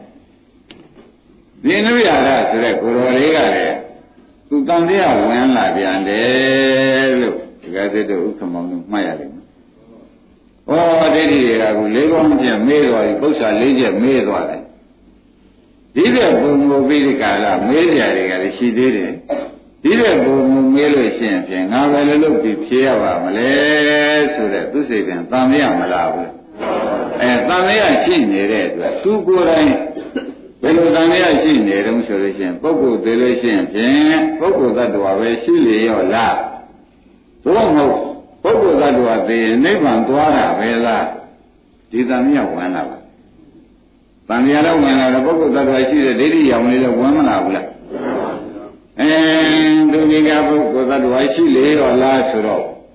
ဒီနုရရဆိုတဲ့ကိုယ်တော်လေးကလည်းသူတန်တရားဝင်လာပြန်တယ်လို့ဒီကသစ်တို့ဥက္ကမောင်တို့မှတ်ရလိမ့်မယ်။ဩဒိဋ္ဌိတွေကကိုလေးကောင်းချက်မေးသွားပြီပု္ပ္ပာလေးချက်မေးသွားတယ်။ဒီတဲ့ဘုံကိုပြီးဒီကာလမေးကြတွေကလည်းရှိသေးတယ်။ဒီတဲ့ဘုံကိုမေးလို့ရှိရင်ဖြင့်ငါပဲလည်းလုပ်ပြီးဖြေရပါမလဲဆိုတဲ့သူစိတ်ကံတန်မရမလားဘူး။အဲတန်မရရှိနေတဲ့အတွက်သူကိုယ်တိုင်ဘယ်လိုတန်မြတ်ရှိနေတုံးဆိုလို့ရှိရင်ပုဂ္ဂိုလ်သေးလို့ရှိရင်ဖြင့်ပုဂ္ဂိုလ်သတ္တဝါပဲရှိလေရောလားသို့မဟုတ်ပုဂ္ဂိုလ်သတ္တဝါသေးရင်နိဗ္ဗာန်သွားတာပဲလားဒီတန်မြတ်ဝင်လာပါတန်မြတ်လည်းဝင်လာတော့ပုဂ္ဂိုလ်သတ္တဝါရှိတဲ့ဒိဋ္ဌိရောင်လေးလည်းဝင်မလာဘူးလားအဲသူဒီကပုဂ္ဂိုလ်သတ္တဝါရှိလေရောလားဆိုတော့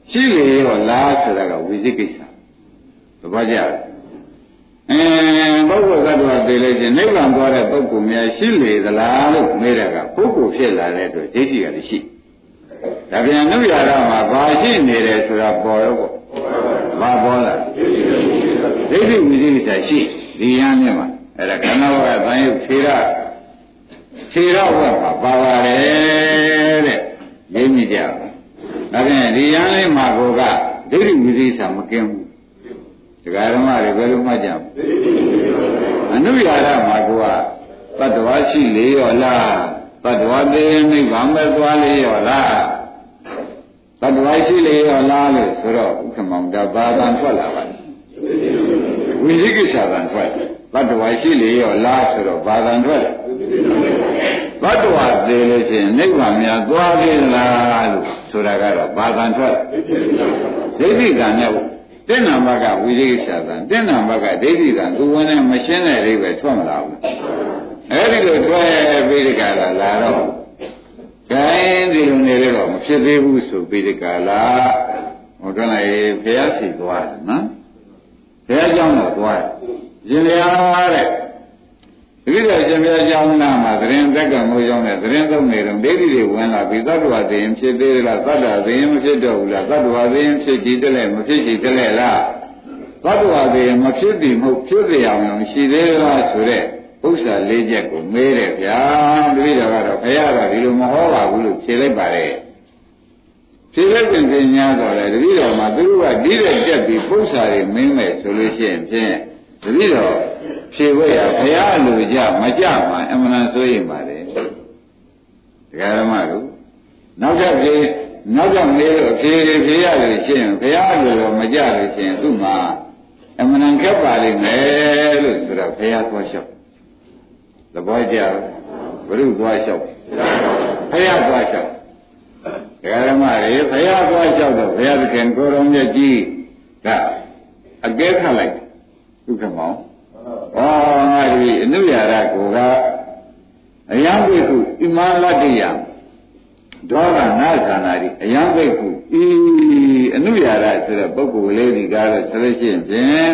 ရှိလေရောလားဆိုတာကဝိသိကိစ္စသဘောကျလားအဲပုဂ္ဂိုလ်သတ္တဝါသိလို့ချင်းနိဗ္ဗာန်သွားတဲ့ပုဂ္ဂိုလ်များရှိလေသလားလို့မေးတဲ့ကပုဂ္ဂိုလ်ဖြစ်လာတဲ့အတွက်ဒိဋ္ဌိကလည်းရှိဒါပြန်နုရတာမှာဘာရှိနေတယ်ဆိုတာပေါ်တော့ဘာပေါ်လာဒိဋ္ဌိဝိသိကိစ္စရှိဒီရန်မြတ်မှာအဲ့ဒါခန္ဓာဝကသံယုတ်ခြေရခြေရဝတ်မှာပါပါတယ်တဲ့ရင်းမိကြပါဒါပြန်ဒီရန်လေးမှာကိုကဒိဋ္ဌိဝိသိကိစ္စမကင်းဘူးဒကာဓမ္မတွေဘယ်လိုမှကြအနုရတာမှာကိုကတတ္တဝါရှိလေရောလားတတ္တဝါသေးနိဗ္ဗာန်ပဲသွားလေရောလားတတ္တဝါရှိလေရောလားလို့ဆိုတော့ဥက္ကမောင်ဒါဘာသာထွက်လာပါဝိသိကိစ္စကထွက်တတ္တဝါရှိလေရောလားဆိုတော့ဘာသာထွက်တတ္တဝါသေးလို့ချင်းနိဗ္ဗာန်များသွားပြီလားလို့ဆိုတာကတော့ဘာသာထွက်ဒိဋ္ဌိကံနဲ့တဲ့နာမကဝိသိကိစ္စကတဲ့နာမကဒိဋ္ဌိကံသူဝင်နဲ့မရှင်းတဲ့အိပဲထွက်မလာဘူးအဲ့ဒီလိုထွက်ပြီးဒီကလာလာတော့ဂိုင်းဒီလိုနေတော့မဖြစ်သေးဘူးဆိုပြီးဒီကလာဟိုတွန်းလိုက်ဖះစီသွားတယ်နော်ဖះเจ้าတော့သွားတယ်ရှင်လျာတဲ့ဒီလိုရှင်ဖះเจ้าနာမှာသတင်းတက်ကမိုးကြောင်းနဲ့သတင်းသုံးနေတော့ဒိဋ္ဌိတွေဝင်လာပြီးသတ္တဝါသိရင်ဖြစ်သေးလားသတ္တဝါသိရင်မဖြစ်တော့ဘူးလားသတ္တဝါသိရင်ဖြစ်ကြည့်တယ်မဖြစ်ကြည့်တယ်လားသတ္တဝါသိရင်မဖြစ်သည်မဟုတ်ဖြစ်ရအောင်ရှိသေးလားဆိုတဲ့ဥစ္စာလေးချက်ကိုမေးတယ်ဗျာတပည့်တော်ကတော့ဘုရားတော့ဒီလိုမဟောပါဘူးလို့ဖြေလိုက်ပါတယ်ဖြေလိုက်ပြင်ပြင်ညာတော့လေတပည့်တော်မှာသူတို့ကဒီတဲ့တက်ပြီးဥစ္စာတွေမင်းမဲ့ဆိုလို့ရှိရင်ဖြင့်တပည့်တော်ဖြေဝဲရဘုရားလူကြမကြမှာအမှန်တန်ဆိုရင်ပါတယ်တရားဓမ္မတို့နောက်ထပ်ဖြေနောက်ထပ်မေးလို့ဖြေဖြေရလို့ရှိရင်ဘုရားလူတော့မကြလို့ရှိရင်သူ့မှာအမှန်တန်ခက်ပါလိမ့်မယ်လို့ဆိုတော့ဘုရားသွားလျှောက်သဘောကျဘုရုသွားလျှောက်ဘုရားသွားလျှောက်ဒကာဓမ္မတွေဘုရားသွားလျှောက်တော့ဘုရားသခင်ကိုယ်တော်မြတ်ကြီးကအကဲခတ်လိုက်ဒုက္ခမောင်ဩငါဒီအနုရာရကိုကအယံဘိက္ခုဣမလတ္တိယဒေါကနာသနာတိအယံဘိက္ခုဤအနုရာရဆိုတဲ့ပုဂ္ဂိုလ်လေးဒီကားလို့ဆိုလို့ရှိရင်ဖြင့်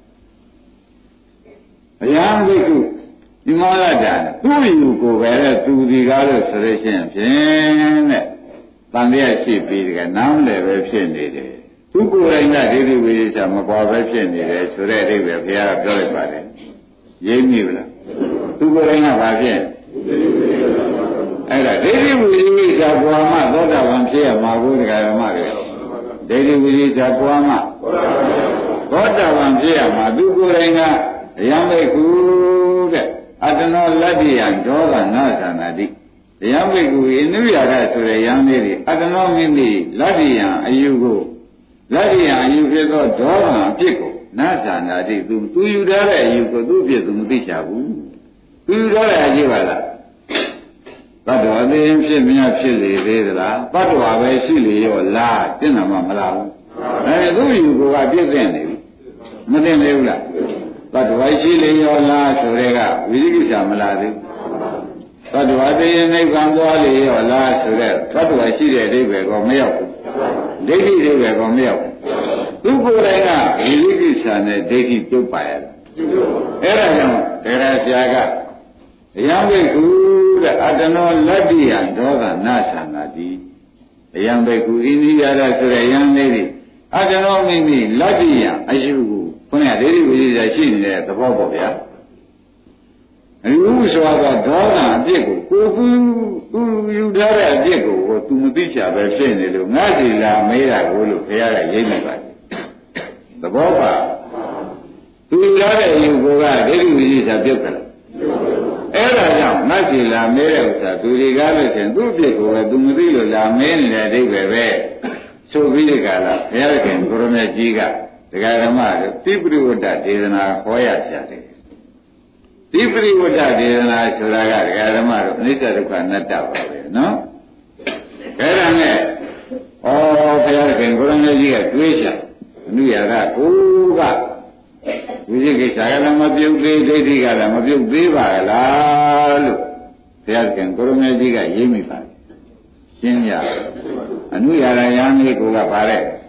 အယံဘိက္ခုဒီမောလတာသူ့ယူကိုပဲသူဒီကားလို့ဆိုလို့ရှိရင်ဖြင့်တဲ့တန်တရားရှိပြီးတကနားလည်းပဲဖြစ်နေတယ်သူကိုယ်တိုင်ကဒိဋ္ဌိဝိသေသမပေါ်ပဲဖြစ်နေတယ်ဆိုတဲ့အဓိပ္ပာယ်ဘုရားကပြောလိုက်ပါတယ်ရိပ်မိလားသူကိုယ်တိုင်ကဘာဖြစ်အဲ့ဒါဒိဋ္ဌိဝိသေသပေါ်မှသောတာပန်ဖြစ်ရမှာကိုတရားဓမ္မတွေဒိဋ္ဌိဝိသေသပေါ်မှသောတာပန်ဖြစ်ရမှာသူကိုယ်တိုင်ကအယံမိတ်ကူတဲ့အတနောလတ္တိယဒေါသနာသနာတိတရားမိတ်ကူအနုရာရဆိုတဲ့ယံလေးတွေအတနောမိမိလတ္တိယအယူကိုလတ္တိယအယူဖြစ်သောဒေါသအဖြစ်ကိုနာသနာတိသူသူယူထားတဲ့အယူကိုသူ့ဖြစ်သူမသိချဘူးသူယူထားတဲ့အယူပါလားတတ္တဝါသိရင်ဖြစ်မြတ်ဖြစ်လေသေးသလားတတ္တဝါပဲရှိလေရောလားတင့်တယ်မှမလားဘူးအဲသူ့ယူကိုကပြည့်တဲ့နေပြီမသိနေဘူးလားတတ္တဝါရှိလေရောလားဆိုတဲ့ကဝိသိကိစ္စမလားသေးတတ္တဝါသိရင်နိဗ္ဗာန်သွားလေရောလားဆိုတဲ့တတ္တဝါရှိတဲ့အဓိပ္ပာယ်ကောမရောက်ဘူးဒိဋ္ဌိအဓိပ္ပာယ်ကောမရောက်ဘူးသူကိုယ်တိုင်ကဝိသိကိစ္စနဲ့ဒိဋ္ဌိပြုတ်ပါရဲ့အဲ့ဒါကြောင့်တရားဆရာကအယံဘိက္ခုတဲ့အတနောလတ္တိယဒေါသနာသနာတိအယံဘိက္ခုဣနိယရဆိုတဲ့ယံလေးတွေအတနောမိမိလတ္တိယအယူကိုခုနကဒိဋ္ဌိဝိသေသရှိနေတဲ့သဘောပေါ့ဗျာအယူဆိုတော့ဒေါသအပြစ်ကိုကိုယ်ကူသူယူထားတဲ့အပြစ်ကိုသူမသိချပဲဖြစ်နေလို့ငါစီလာမေးတာကိုလို့ဘုရားကရိပ်နေပါတယ်သဘောပါသူယူထားတဲ့အယူကိုကဒိဋ္ဌိဝိသေသပြုတ်ကြတယ်အဲ့ဒါကြောင့်ငါစီလာမေးတဲ့ဥစ္စာသူဒီကားလို့ရှင်သူ့အပြစ်ကိုပဲသူမသိလို့လာမေးနေတဲ့အဓိပ္ပာယ်ပဲဆိုပြီးဒီကလာဘုရားခင်ကိုရမေကြီးကဒကာဓမ္မတို့တိပရိဝတ္တဒေသနာဟောရကြတယ်တိပရိဝတ္တဒေသနာဆိုတာကဒကာဓမ္မတို့အနိစ္စဒုက္ခအနတ္တပါပဲနော်အဲ့ဒါနဲ့ဩဘုရားခင်ကိုရမေကြီးကတွေးချအနုရာကကိုကဝိသိကိစ္စကလည်းမပြုတ်သေးဒိဋ္ဌိကလည်းမပြုတ်သေးပါလားလို့ဘုရားခင်ကိုရမေကြီးကရေးမိပါတယ်ရှင်းရအနုရာရယံလေးကိုကပါတဲ့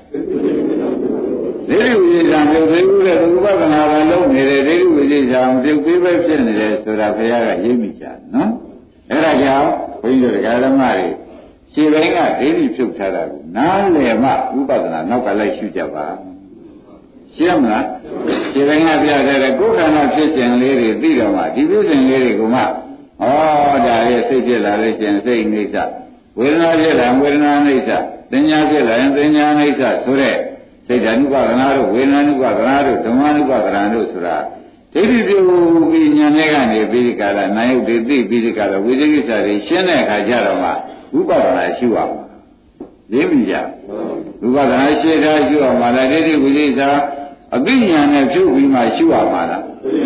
ဒိဋ္ဌိဝိသေသပြုတ်သေးဘူးလေဥပဒနာကလုံးနေတယ်ဒိဋ္ဌိဝိသေသပြုတ်သေးပဲဖြစ်နေတယ်ဆိုတာဘုရားကရိပ်မိကြနော်အဲ့ဒါကြောင့်ဘုန်းကြီးတို့ဓမ္မတွေခြေပိုင်းကဒိဋ္ဌိဖြုတ်ထားတာကိုနားလည်မှဥပဒနာနောက်ကလိုက်ရှုကြပါရှင်းမလားခြေပိုင်းကပြတဲ့ကိုယ်ခန္ဓာဖြစ်ခြင်းလေးတွေသိတော့မှဒီဖြစ်ခြင်းလေးတွေကမှဩဒါရဲ့စိတ်ဖြစ်လာလို့ရှင်စိတ်အိဋ္ဌဝေဒနာဖြစ်လာဝေဒနာအိဋ္ဌသင်ညာဖြစ်လာရင်သင်ညာအိဋ္ဌဆိုတဲ့စိတ်ဓာနုပါဒနာတို့ဝေဒနာနုပါဒနာတို့ဓမ္မနုပါဒနာတို့ဆိုတာဒိဋ္ဌိပြုပြီးဉာဏ်နဲ့ကနေပြီးဒီကလာနာယုတ်တွေသိပြီးဒီကလာဝိသေကိစ္စတွေရှင်းတဲ့အခါကျတော့မှဥပဒနာရှုရမှာရင်းပြီကြဥပဒနာရှင်းတာရှုရမှာလားဒိဋ္ဌိဝိသေကိစ္စအသိဉာဏ်နဲ့ဖြုတ်ပြီးမှရှုရမှာလား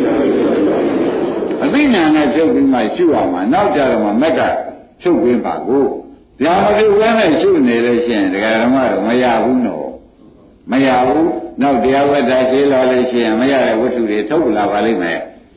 အသိဉာဏ်နဲ့ဖြုတ်ပြီးမှရှုရမှာနောက်ကြတော့မှမက်ကဖြုတ်ပြီးပါကိုဗျာမဖြုတ်ဘဲနဲ့ရှုနေလို့ရှိရင်ဒကာဓမ္မတော့မရဘူးနော်မရဘူးနောက်တရားဝတ္တရှင်းလာလို့ရှိရင်မရတဲ့ဝတ္ထုတွေထုတ်လာပါလိမ့်မယ်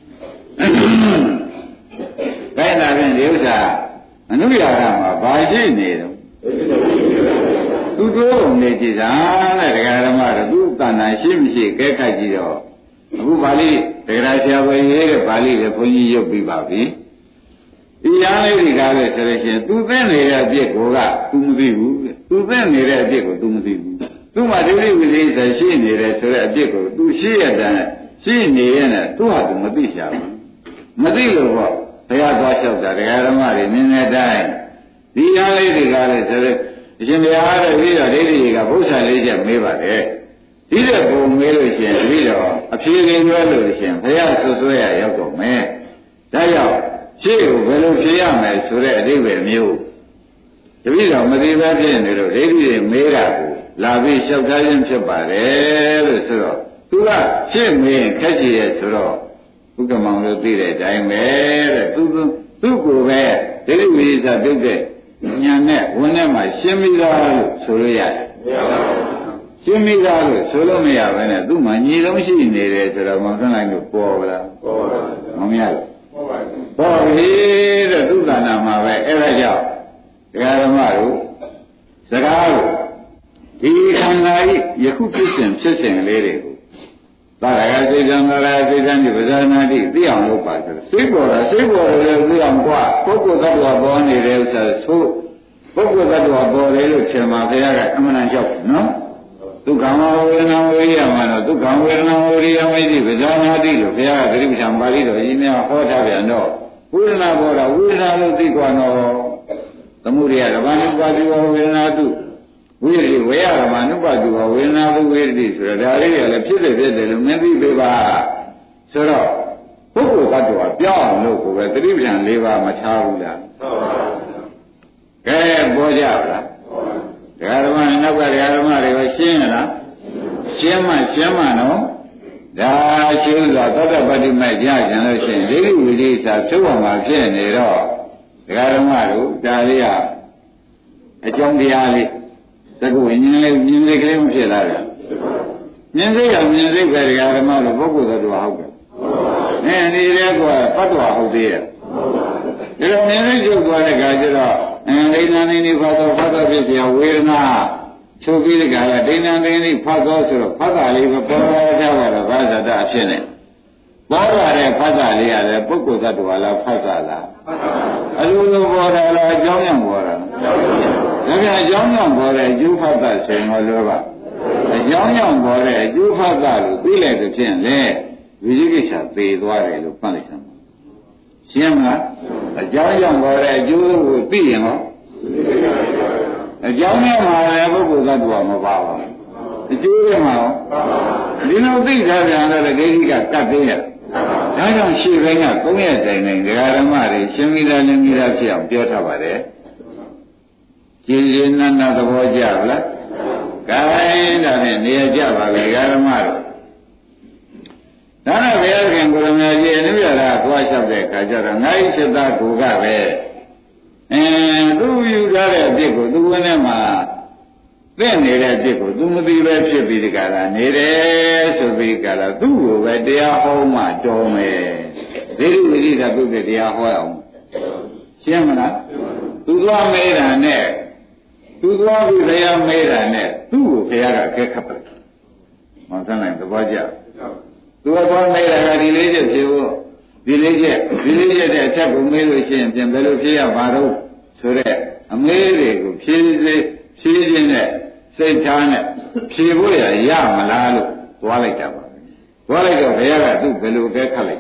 ။ဒါနဲ့ဖြင့်ဒီဥစ္စာအနုရာဂမှာဘာရှိနေတော့သူတို့နေကြည့်တာတဲ့ဒကာဓမ္မတို့သူတဏ္ဍာရှိမရှိကဲခတ်ကြည့်တော့အခုပါဠိဒကာဆရာဘယ်ရေးတဲ့ပါဠိတွေဘုန်းကြီးရုပ်ပြီးပါပြီ။ဒီရားလေးတွေကလည်းဆိုလို့ရှိရင်သူသိနေတဲ့အပြစ်ကိုက तू မသိဘူး။သူသိနေတဲ့အပြစ်ကို तू မသိဘူး။သူ့မှာဒိဋ္ဌိဝိသေသရှိနေတယ်ဆိုတဲ့အပြစ်ကို तू ရှိရတဲ့ရှိနေရင်လည်းသူ့ဟာ तू မသိချဘူး။မသိလို့ပေါ့ဘုရားသွားလျှောက်တာဒကာဓမ္မတွေမြင်တဲ့အတိုင်းဒီရားလေးတွေကလည်းဆိုလို့အရှင်ဘုရားတဲ့ပြီးတော့ဒိဋ္ဌိတွေကဘုရားလေးချက်မေးပါတယ်။ဒီတဲ့ပုံမေးလို့ရှိရင်ပြီးတော့အဖြေလေးပြောလို့ရှိရင်ဘုရားဆွဆွဲရရောက်တော့မယ်။ဒါကြောင့်ရှေ့ကိုဘယ်လိုဖြေရမလဲဆိုတဲ့အဓိပ္ပာယ်မျိုးတပည့်တော်မသိဘဲဖြစ်နေလို့ဒိဋ္ဌိတွေမေးတာကိုလာပြီးလျှောက်ထားခြင်းဖြစ်ပါတယ်လို့ဆိုတော့သူကရှင်းမင်းခက်ကြည့်ရဲ့ဆိုတော့ဘုက္ကမောင်တို့သိတဲ့အတိုင်းပဲတဲ့သူသူ့ကိုပဲဒိဋ္ဌိဝိသပြုတ်တဲ့ဉာဏ်နဲ့ဝင်ထဲမှာရှင်းပြီးသားလို့ဆိုလို့ရတယ်မရပါဘူးရှင်းပြီးသားလို့ဆိုလို့မရဘဲနဲ့သူ့မှာညီလုံးရှိနေတယ်ဆိုတော့မောင်သွန်းလိုက်ကိုပေါ်ပါလားပေါ်ပါဘူးမမရဘူးပေါ်ပါဘူးပေါ်ပြီတဲ့သူ့ကဏ္ဍမှာပဲအဲ့ဒါကြောင့်ဒကာဓမ္မတို့စကားကိုဒီခန္ဓာဤယခုဖြစ်စဉ်ဖြစ်စဉ်လေးတွေကိုသာရကစိတ်သံသာရစိတ်သံဒီပဇာနာတိသိအောင်လုပ်ပါဆိုစိတ်ပေါ်တာစိတ်ပေါ်တယ်သိအောင်ကွာပုဂ္ဂိုလ်သတ္တဝါပေါ်နေတဲ့ဥစ္စာဆိုပုဂ္ဂိုလ်သတ္တဝါပေါ်တယ်လို့ထင်မှာဘုရားကအမှန်တန်ကြောက်နော်ဒုက္ခဝေဒနာဝိရိယမှာတော့ဒုက္ခဝေဒနာဝိရိယမိတိပဇာနာတိလို့ဘုရားကသတိပဋ္ဌာန်ပါဠိတော်ရင်းများဟောထားပြန်တော့ဝေဒနာပေါ်တာဝေဒနာလို့သိကွာတော့သမုဒိယကဘာနိပါတိဝဝေဒနာတုဝိရိဝေယရမနုပတုဝေဒနာဘုဝေတိဆိုတာဒါလေးတွေကလည်းဖြစ်တယ်ဖြစ်တယ်လို့မင်းသိပေးပါဆိုတော့ပုဂ္ဂိုလ်တ attva ပြောင်းအောင်လို့ကိုပဲသတိပဋ္ဌာန်၄ပါးမချဘူးလားဟုတ်ပါဘူးကဲပေါ်ကြပါလားဟုတ်ပါဘူးဒကာဓမ္မနောက်ကဒကာဓမ္မတွေကရှင်းရလားရှင်းမှရှင်းမှနော်ဒါရှင်းလို့သတ္တပတ္တိမဲ့ကြားကြလို့ရှိရင်ဒိဋ္ဌိဝိသေသဖြုတ်အောင်မှာဖြစ်နေတော့ဒကာဓမ္မတို့ဒါလေးကအကြောင်းတရားလေးသကုဝိညာဉ်လေးမြင်စိတ်ကလေးမဖြစ်လာဘူးမြင်စိတ်ကမြင်စိတ်ပဲဒကာဓမ္မတို့ပုဂ္ဂိုလ်သတ္တဝါဟုတ်တယ်အဲဒီလေကသတ္တဝါဟုတ်သေးရဲ့ဒီလိုမြင်စိတ်ချုပ်သွားတဲ့အခါကျတော့အင်းဒိဋ္ဌာနိနိဖတ်သောဖတ်သောဖြစ်เสียဝေဒနာချုပ်ပြီးတဲ့အခါကဒိဋ္ဌာနိနိဖတ်သောဆိုတော့ဖတ်တာလေးပဲပေါ်ပေါ်ကြပါတော့ဘာသာတအဖြစ်နဲ့ပေါ်လာတဲ့ဖတ်တာလေးကလည်းပုဂ္ဂိုလ်သတ္တဝါလားဖတ်တာလားအလိုလိုပေါ်တာလားအကြောင်းကြောင့်ပေါ်တာဒါပြန်အကြောင်းကြောင့်ပေါ်တဲ့အကျိုးဖတ်တာဆိုရင်တော့ပါအကြောင်းကြောင့်ပေါ်တဲ့အကျိုးဖတ်တာလို့သိလိုက်တဲ့ဖြင့်လေဝိသိကိစ္စသေသွားတယ်လို့ဖတ်လိုက်တာရှင်းမလားအကြောင်းကြောင့်ပေါ်တဲ့အကျိုးကိုသိရင်ဟောအကြောင်းနဲ့မှာလည်းပုဂ္ဂိုလ်သတ္တဝါမပါဘူးအကျိုးနဲ့မှာဟောဒီလိုသိထားပြန်တော့ဒိဋ္ဌိကကတ်သေးရဒါကြောင့်ရှေ့ဘက်ကသုံးရက်တိုင်တိုင်ဒကာဓမ္မတွေရှင်းပြီးသားလင်းပြီးသားဖြစ်အောင်ပြောထားပါတယ်ကြည်ရင်နန္ဒသဘောကျလား gain ဒါနဲ့နေရာကျပါလေဒကာဓမ္မတို့ဒါနဲ့ဘုရားခင်ကိုရမကြီးအနုရတာသွားလျှောက်တဲ့အခါကျတော့ငါ့ဤစိတ်သားကိုကပဲအဲသူယူထားတဲ့အဖြစ်ကိုသူဝင်ထဲမှာသိနေတဲ့အဖြစ်ကိုသူမသိပဲဖြစ်ပြီးဒီကလာနေတယ်ဆိုပြီးကလာသူ့ကိုပဲတရားဟောမှတော်မယ်ဒိဋ္ဌိဝိရိယပြုတ်တဲ့တရားဟောအောင်ရှင်းမလားသူသွားမေးတာနဲ့သူသွားပြီးတရားမေးတာနဲ့သူသူ့ကိုဘုရားကအကဲခတ်တယ်မောင်ဆန်းနိုင်သဘောကျသူကတော့မေးတာကဒီလေးချက်ဖြေဖို့ဒီလေးချက်ဒီလေးချက်တဲ့အချက်ကိုမေးလို့ရှိရင်ပြန်ဘယ်လိုဖြေရမှာတော့ဆိုတော့အမေးတွေကိုဖြေစေဖြေခြင်းနဲ့စိတ်ထားနဲ့ဖြေဖို့ရရမလားလို့သွားလိုက်တာပါသွားလိုက်တော့ဘုရားကသူ့ဘယ်လိုကဲခတ်လိုက်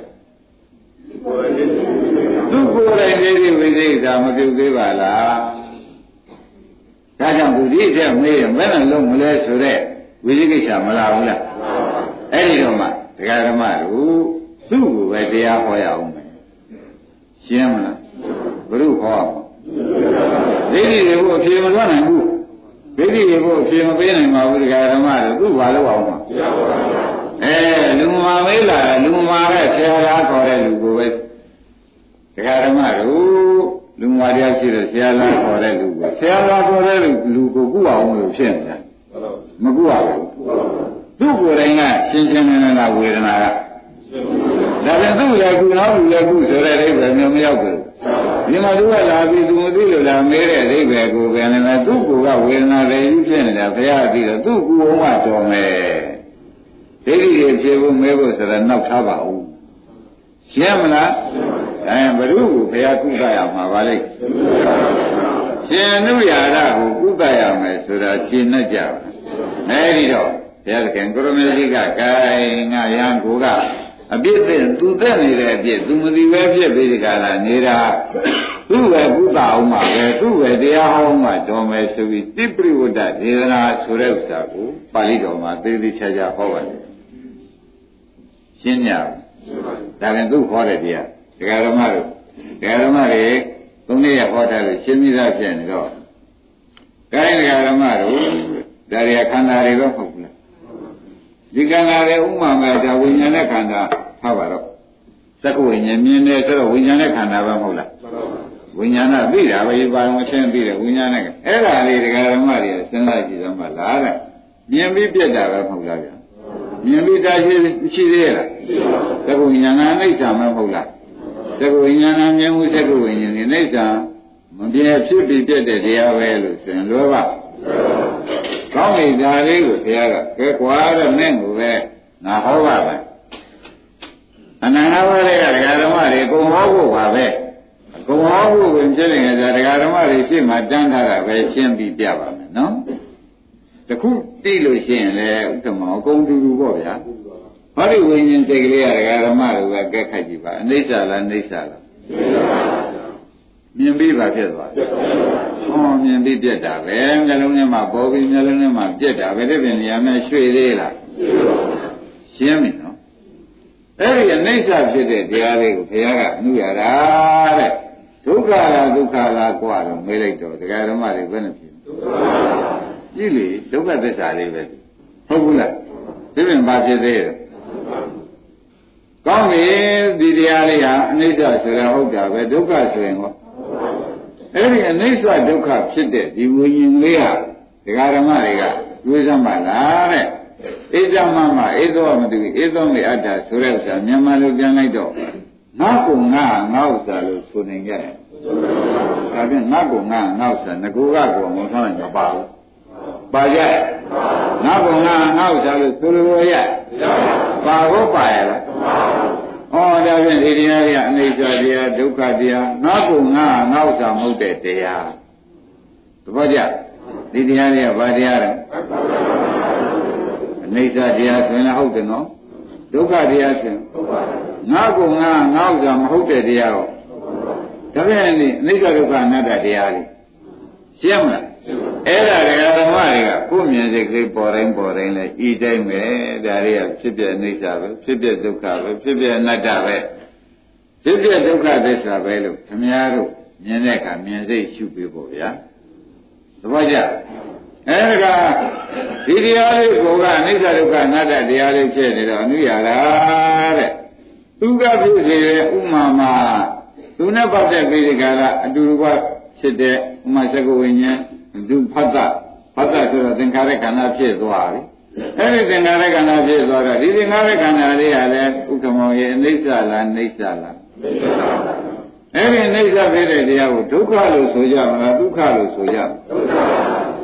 သူ့ကိုယ်တိုင်နေပြီးဝိသေသာမပြုသေးပါလားဒါကြောင့်သူဒီချက်မေးရင်ဘယ်နဲ့လုံးမလဲဆိုတော့ဝိသေကိစ္စမလာဘူးလားအဲ့ဒီတော့မှဒကာဓမ္မတို့သူ့ကိုပဲတရားဟောရအောင်မယ်ရှင်းမလားဘုရုဟောအောင်ဒိဋ္ဌိတွေကိုအဖြေမလွှတ်နိုင်ဘူးဒိဋ္ဌိတွေကိုအဖြေမပေးနိုင်ပါဘူးဒကာဓမ္မတို့သူ့ဘာလို့အောင်မှာအဲလူမာမေးလာလူမာတဲ့ဆရာသားခေါ်တဲ့လူကိုပဲဒကာဓမ္မတို့လူမာတရားရှိတဲ့ဆရာသားခေါ်တဲ့လူကိုဆရာသားခေါ်တဲ့လူကိုကုအောင်လို့ဖြစ်နေတာမကုအောင်သူ့ကိုယ်တိုင်ကရှင်းရှင်းလင်းလင်းကဝေဒနာကဒါပြန်သူ့လည်းကုနောက်လူလည်းကုဆိုတဲ့အိဗယ်မျိုးမရောက်ဘူးဒီမှာသူကလာပြီးသူမသိလို့လာမေးတဲ့အိဗယ်ကိုပဲလည်းသူ့ကိုယ်ကဝေဒနာလည်းယူဖြစ်နေတာဘုရားသိတော့သူ့ကိုယ်ကတော်မယ်ဒိဋ္ဌိတွေဖြေဖို့မဲဖို့ဆိုတော့နောက်ထားပါဦးရှင်းမလားအဲဘုရုကိုဘုရားကုသရမှာပါလေရှင်နုရာရကိုကုသရမယ်ဆိုတာရှင်းတတ်ကြပါအဲဒီတော့ဘုရားခင်ကိုရမေကြီးကကဲငါရန်ကိုကအပြစ်တဲ့သူသက်နေတဲ့အပြစ်သူမသိပဲဖြစ်ပြီးဒီကလာနေတာသူ့ပဲကုသအောင်မှာပဲသူ့ပဲတရားဟောင်းမှာတော်မယ်ဆိုပြီးတိပရိဝတ္တဒေသနာဆိုတဲ့ဥစ္စာကိုပါဠိတော်မှာသေသေးချာချာဟောပါတယ်ရှင်းကြပါဒါပြန်သူ့ဟောတဲ့တရားဒကာဓမ္မတို့ဒကာဓမ္မတွေသုံးနေ့ရဟောတာလို့ရှင်းပြီးသားဖြစ်နေတော့ဒါဒကာဓမ္မတို့ဒါရီခန္ဓာတွေတော့ဟုတ်ဘူးလားဒီခန္ဓာတွေဥမာမဲ့ဒါဝိညာဉ်နဲ့ခန္ဓာထားပါတော့သက္ကဝိညာဉ်မြင်တယ်ဆိုတော့ဝိညာဉ်နဲ့ခန္ဓာပဲမဟုတ်လားဝိညာဏသိတာပဲဘာမှရှင်းသိတယ်ဝိညာဉ်နဲ့အဲ့ဒါလေးဒကာဓမ္မတွေစဉ်းစားကြည့်သမှာလားတဲ့မြင်ပြီးပြက်တာပဲမဟုတ်လားဗျာမြင်ပြီးတာရှိရှိသေးရဲ့လားသက္ကဝိညာဏအိဋ္ဌာမဟုတ်လားသက္ကဝိညာဏမြင်မှုသက္ကဝိညာဉ်နဲ့အိဋ္ဌာမပြည့်ဖြစ်ပြီးပြက်တဲ့တရားပဲလို့ဆိုရင်လွယ်ပါကောင်းပြီဒါလေးကိုဘုရားကကဲကွာတဲ့မင်းကိုပဲငါဟောပါမယ်အနန္တဘာတွေကဒကာဓမ္မတွေအကုန်ဟောဖို့ပါပဲအကုန်ဟောဖို့ဝင်ဖြစ်နေကြဒကာဓမ္မတွေရှေ့မှာတန်းထားတာပဲရှင်းပြီးပြပါမယ်နော်တခုသိလို့ရှိရင်လေဥက္ကမောအကုန်တူတူပေါ့ဗျာဟောဒီဝိညာဉ်စိတ်ကလေးကဒကာဓမ္မတွေကကဲခတ်ကြည့်ပါအနိစ္စလားအနိစ္စလားမြင်ပြီးပါဖြစ်သွားတယ်။ဟောမြင်ပြီးပြက်တာပဲ။မျိုးလုံးထဲမှာပေါ်ပြီးမျိုးလုံးထဲမှာပြက်တာပဲဒီပြင်နေရာမဲ့ရွှေသေးလား။ရှင်းပြီနော်။အဲ့ဒီအနိစ္စဖြစ်တဲ့တရားလေးကိုဘုရားကအနုရတာတဲ့။ဒုက္ခလားဒုက္ခလားကြွားတော့မေးလိုက်တော့တရားဓမ္မတွေဘယ်နဲ့ဖြစ်လဲ။ကြည့်လေဒုက္ခသစ္စာလေးပဲ။ဟုတ်ဘူးလား။ဒီပြင်ဘာဖြစ်သေးလဲ။ကောင်းပြီဒီတရားလေးဟာအနိစ္စဆိုတာဟုတ်တာပဲဒုက္ခဆိုရင်ဟောအဲ့ဒီအနိစ္စဒုက္ခဖြစ်တဲ့ဒီဝိညာဉ်လေးဟာဒကာဓမ္မတွေကတွေးစမ်းပါလားတဲ့ဣဇမမဣဇောမတူဣဇောမေအတ္တဆိုတဲ့ဥစ္စာမြန်မာလိုပြန်လိုက်တော့ငါကုငါငါဥစ္စာလို့ဆိုနေကြတယ်ဒါပြန်ငါကုငါငါဥစ္စာငကူကကောမဆောင်းမပါဘူးပါကြငါကုငါငါဥစ္စာလို့ဆိုလိုရပါဟုတ်ပါရဲ့လားဩဒါဖြင့်ဒီတရားတွေကအနိစ္စတရားဒုက္ခတရားငါ့ကိုငါငါ့ဥစ္စာမဟုတ်တဲ့တရားသဘောကျဒီတရားတွေကဘာတရားလဲအနိစ္စတရားဆိုရင်ဟုတ်တယ်နော်ဒုက္ခတရားဆိုရင်ငါ့ကိုငါငါ့ဥစ္စာမဟုတ်တဲ့တရားကိုဒါဖြင့်အနိစ္စဒုက္ခအနတ္တတရားတွေရှင်းမလားအဲ့ဒါတရားဓမ္မတွေကကိုယ်မြင်စိတ်ကလေးပေါ်တိုင်းပေါ်တိုင်းလဲဤတိုင်းပဲဒါတွေကဖြစ်ပြအနိစ္စပဲဖြစ်ပြဒုက္ခပဲဖြစ်ပြအနတ္တပဲဖြစ်ပြဒုက္ခသစ္စာပဲလို့ခင်ဗျားတို့မြင်တဲ့အခါမြင်စိတ်ရှုပေးဖို့ဗျာသဘောကျအဲ့ဒါကဒီတရားလေးကိုကအနိစ္စဒုက္ခအနတ္တတရားလေးဖြစ်နေတော့အနုရတာတဲ့သူကဖြစ်စေတဲ့ဥမာမှာသူနဲ့ပတ်သက်ပြီးဒီကလာအတူတူကဖြစ်တဲ့ဥမာသက္ကဝိညာဉ်သူဖတ်တာဖတ်တာဆိုတော့သင်္ခါရခန္ဓာဖြစ်သွားပြီအဲ့ဒီသင်္ခါရခန္ဓာဖြစ်သွားတော့ဒီသင်္ခါရခန္ဓာလေးကလည်းဥက္ကမောရဲ့အနိစ္စလားနိစ္စလားအဲ့ဒီအနိစ္စဖြစ်တဲ့တရားကိုဒုက္ခလို့ဆိုကြမလားဒုက္ခလို့ဆိုကြမလား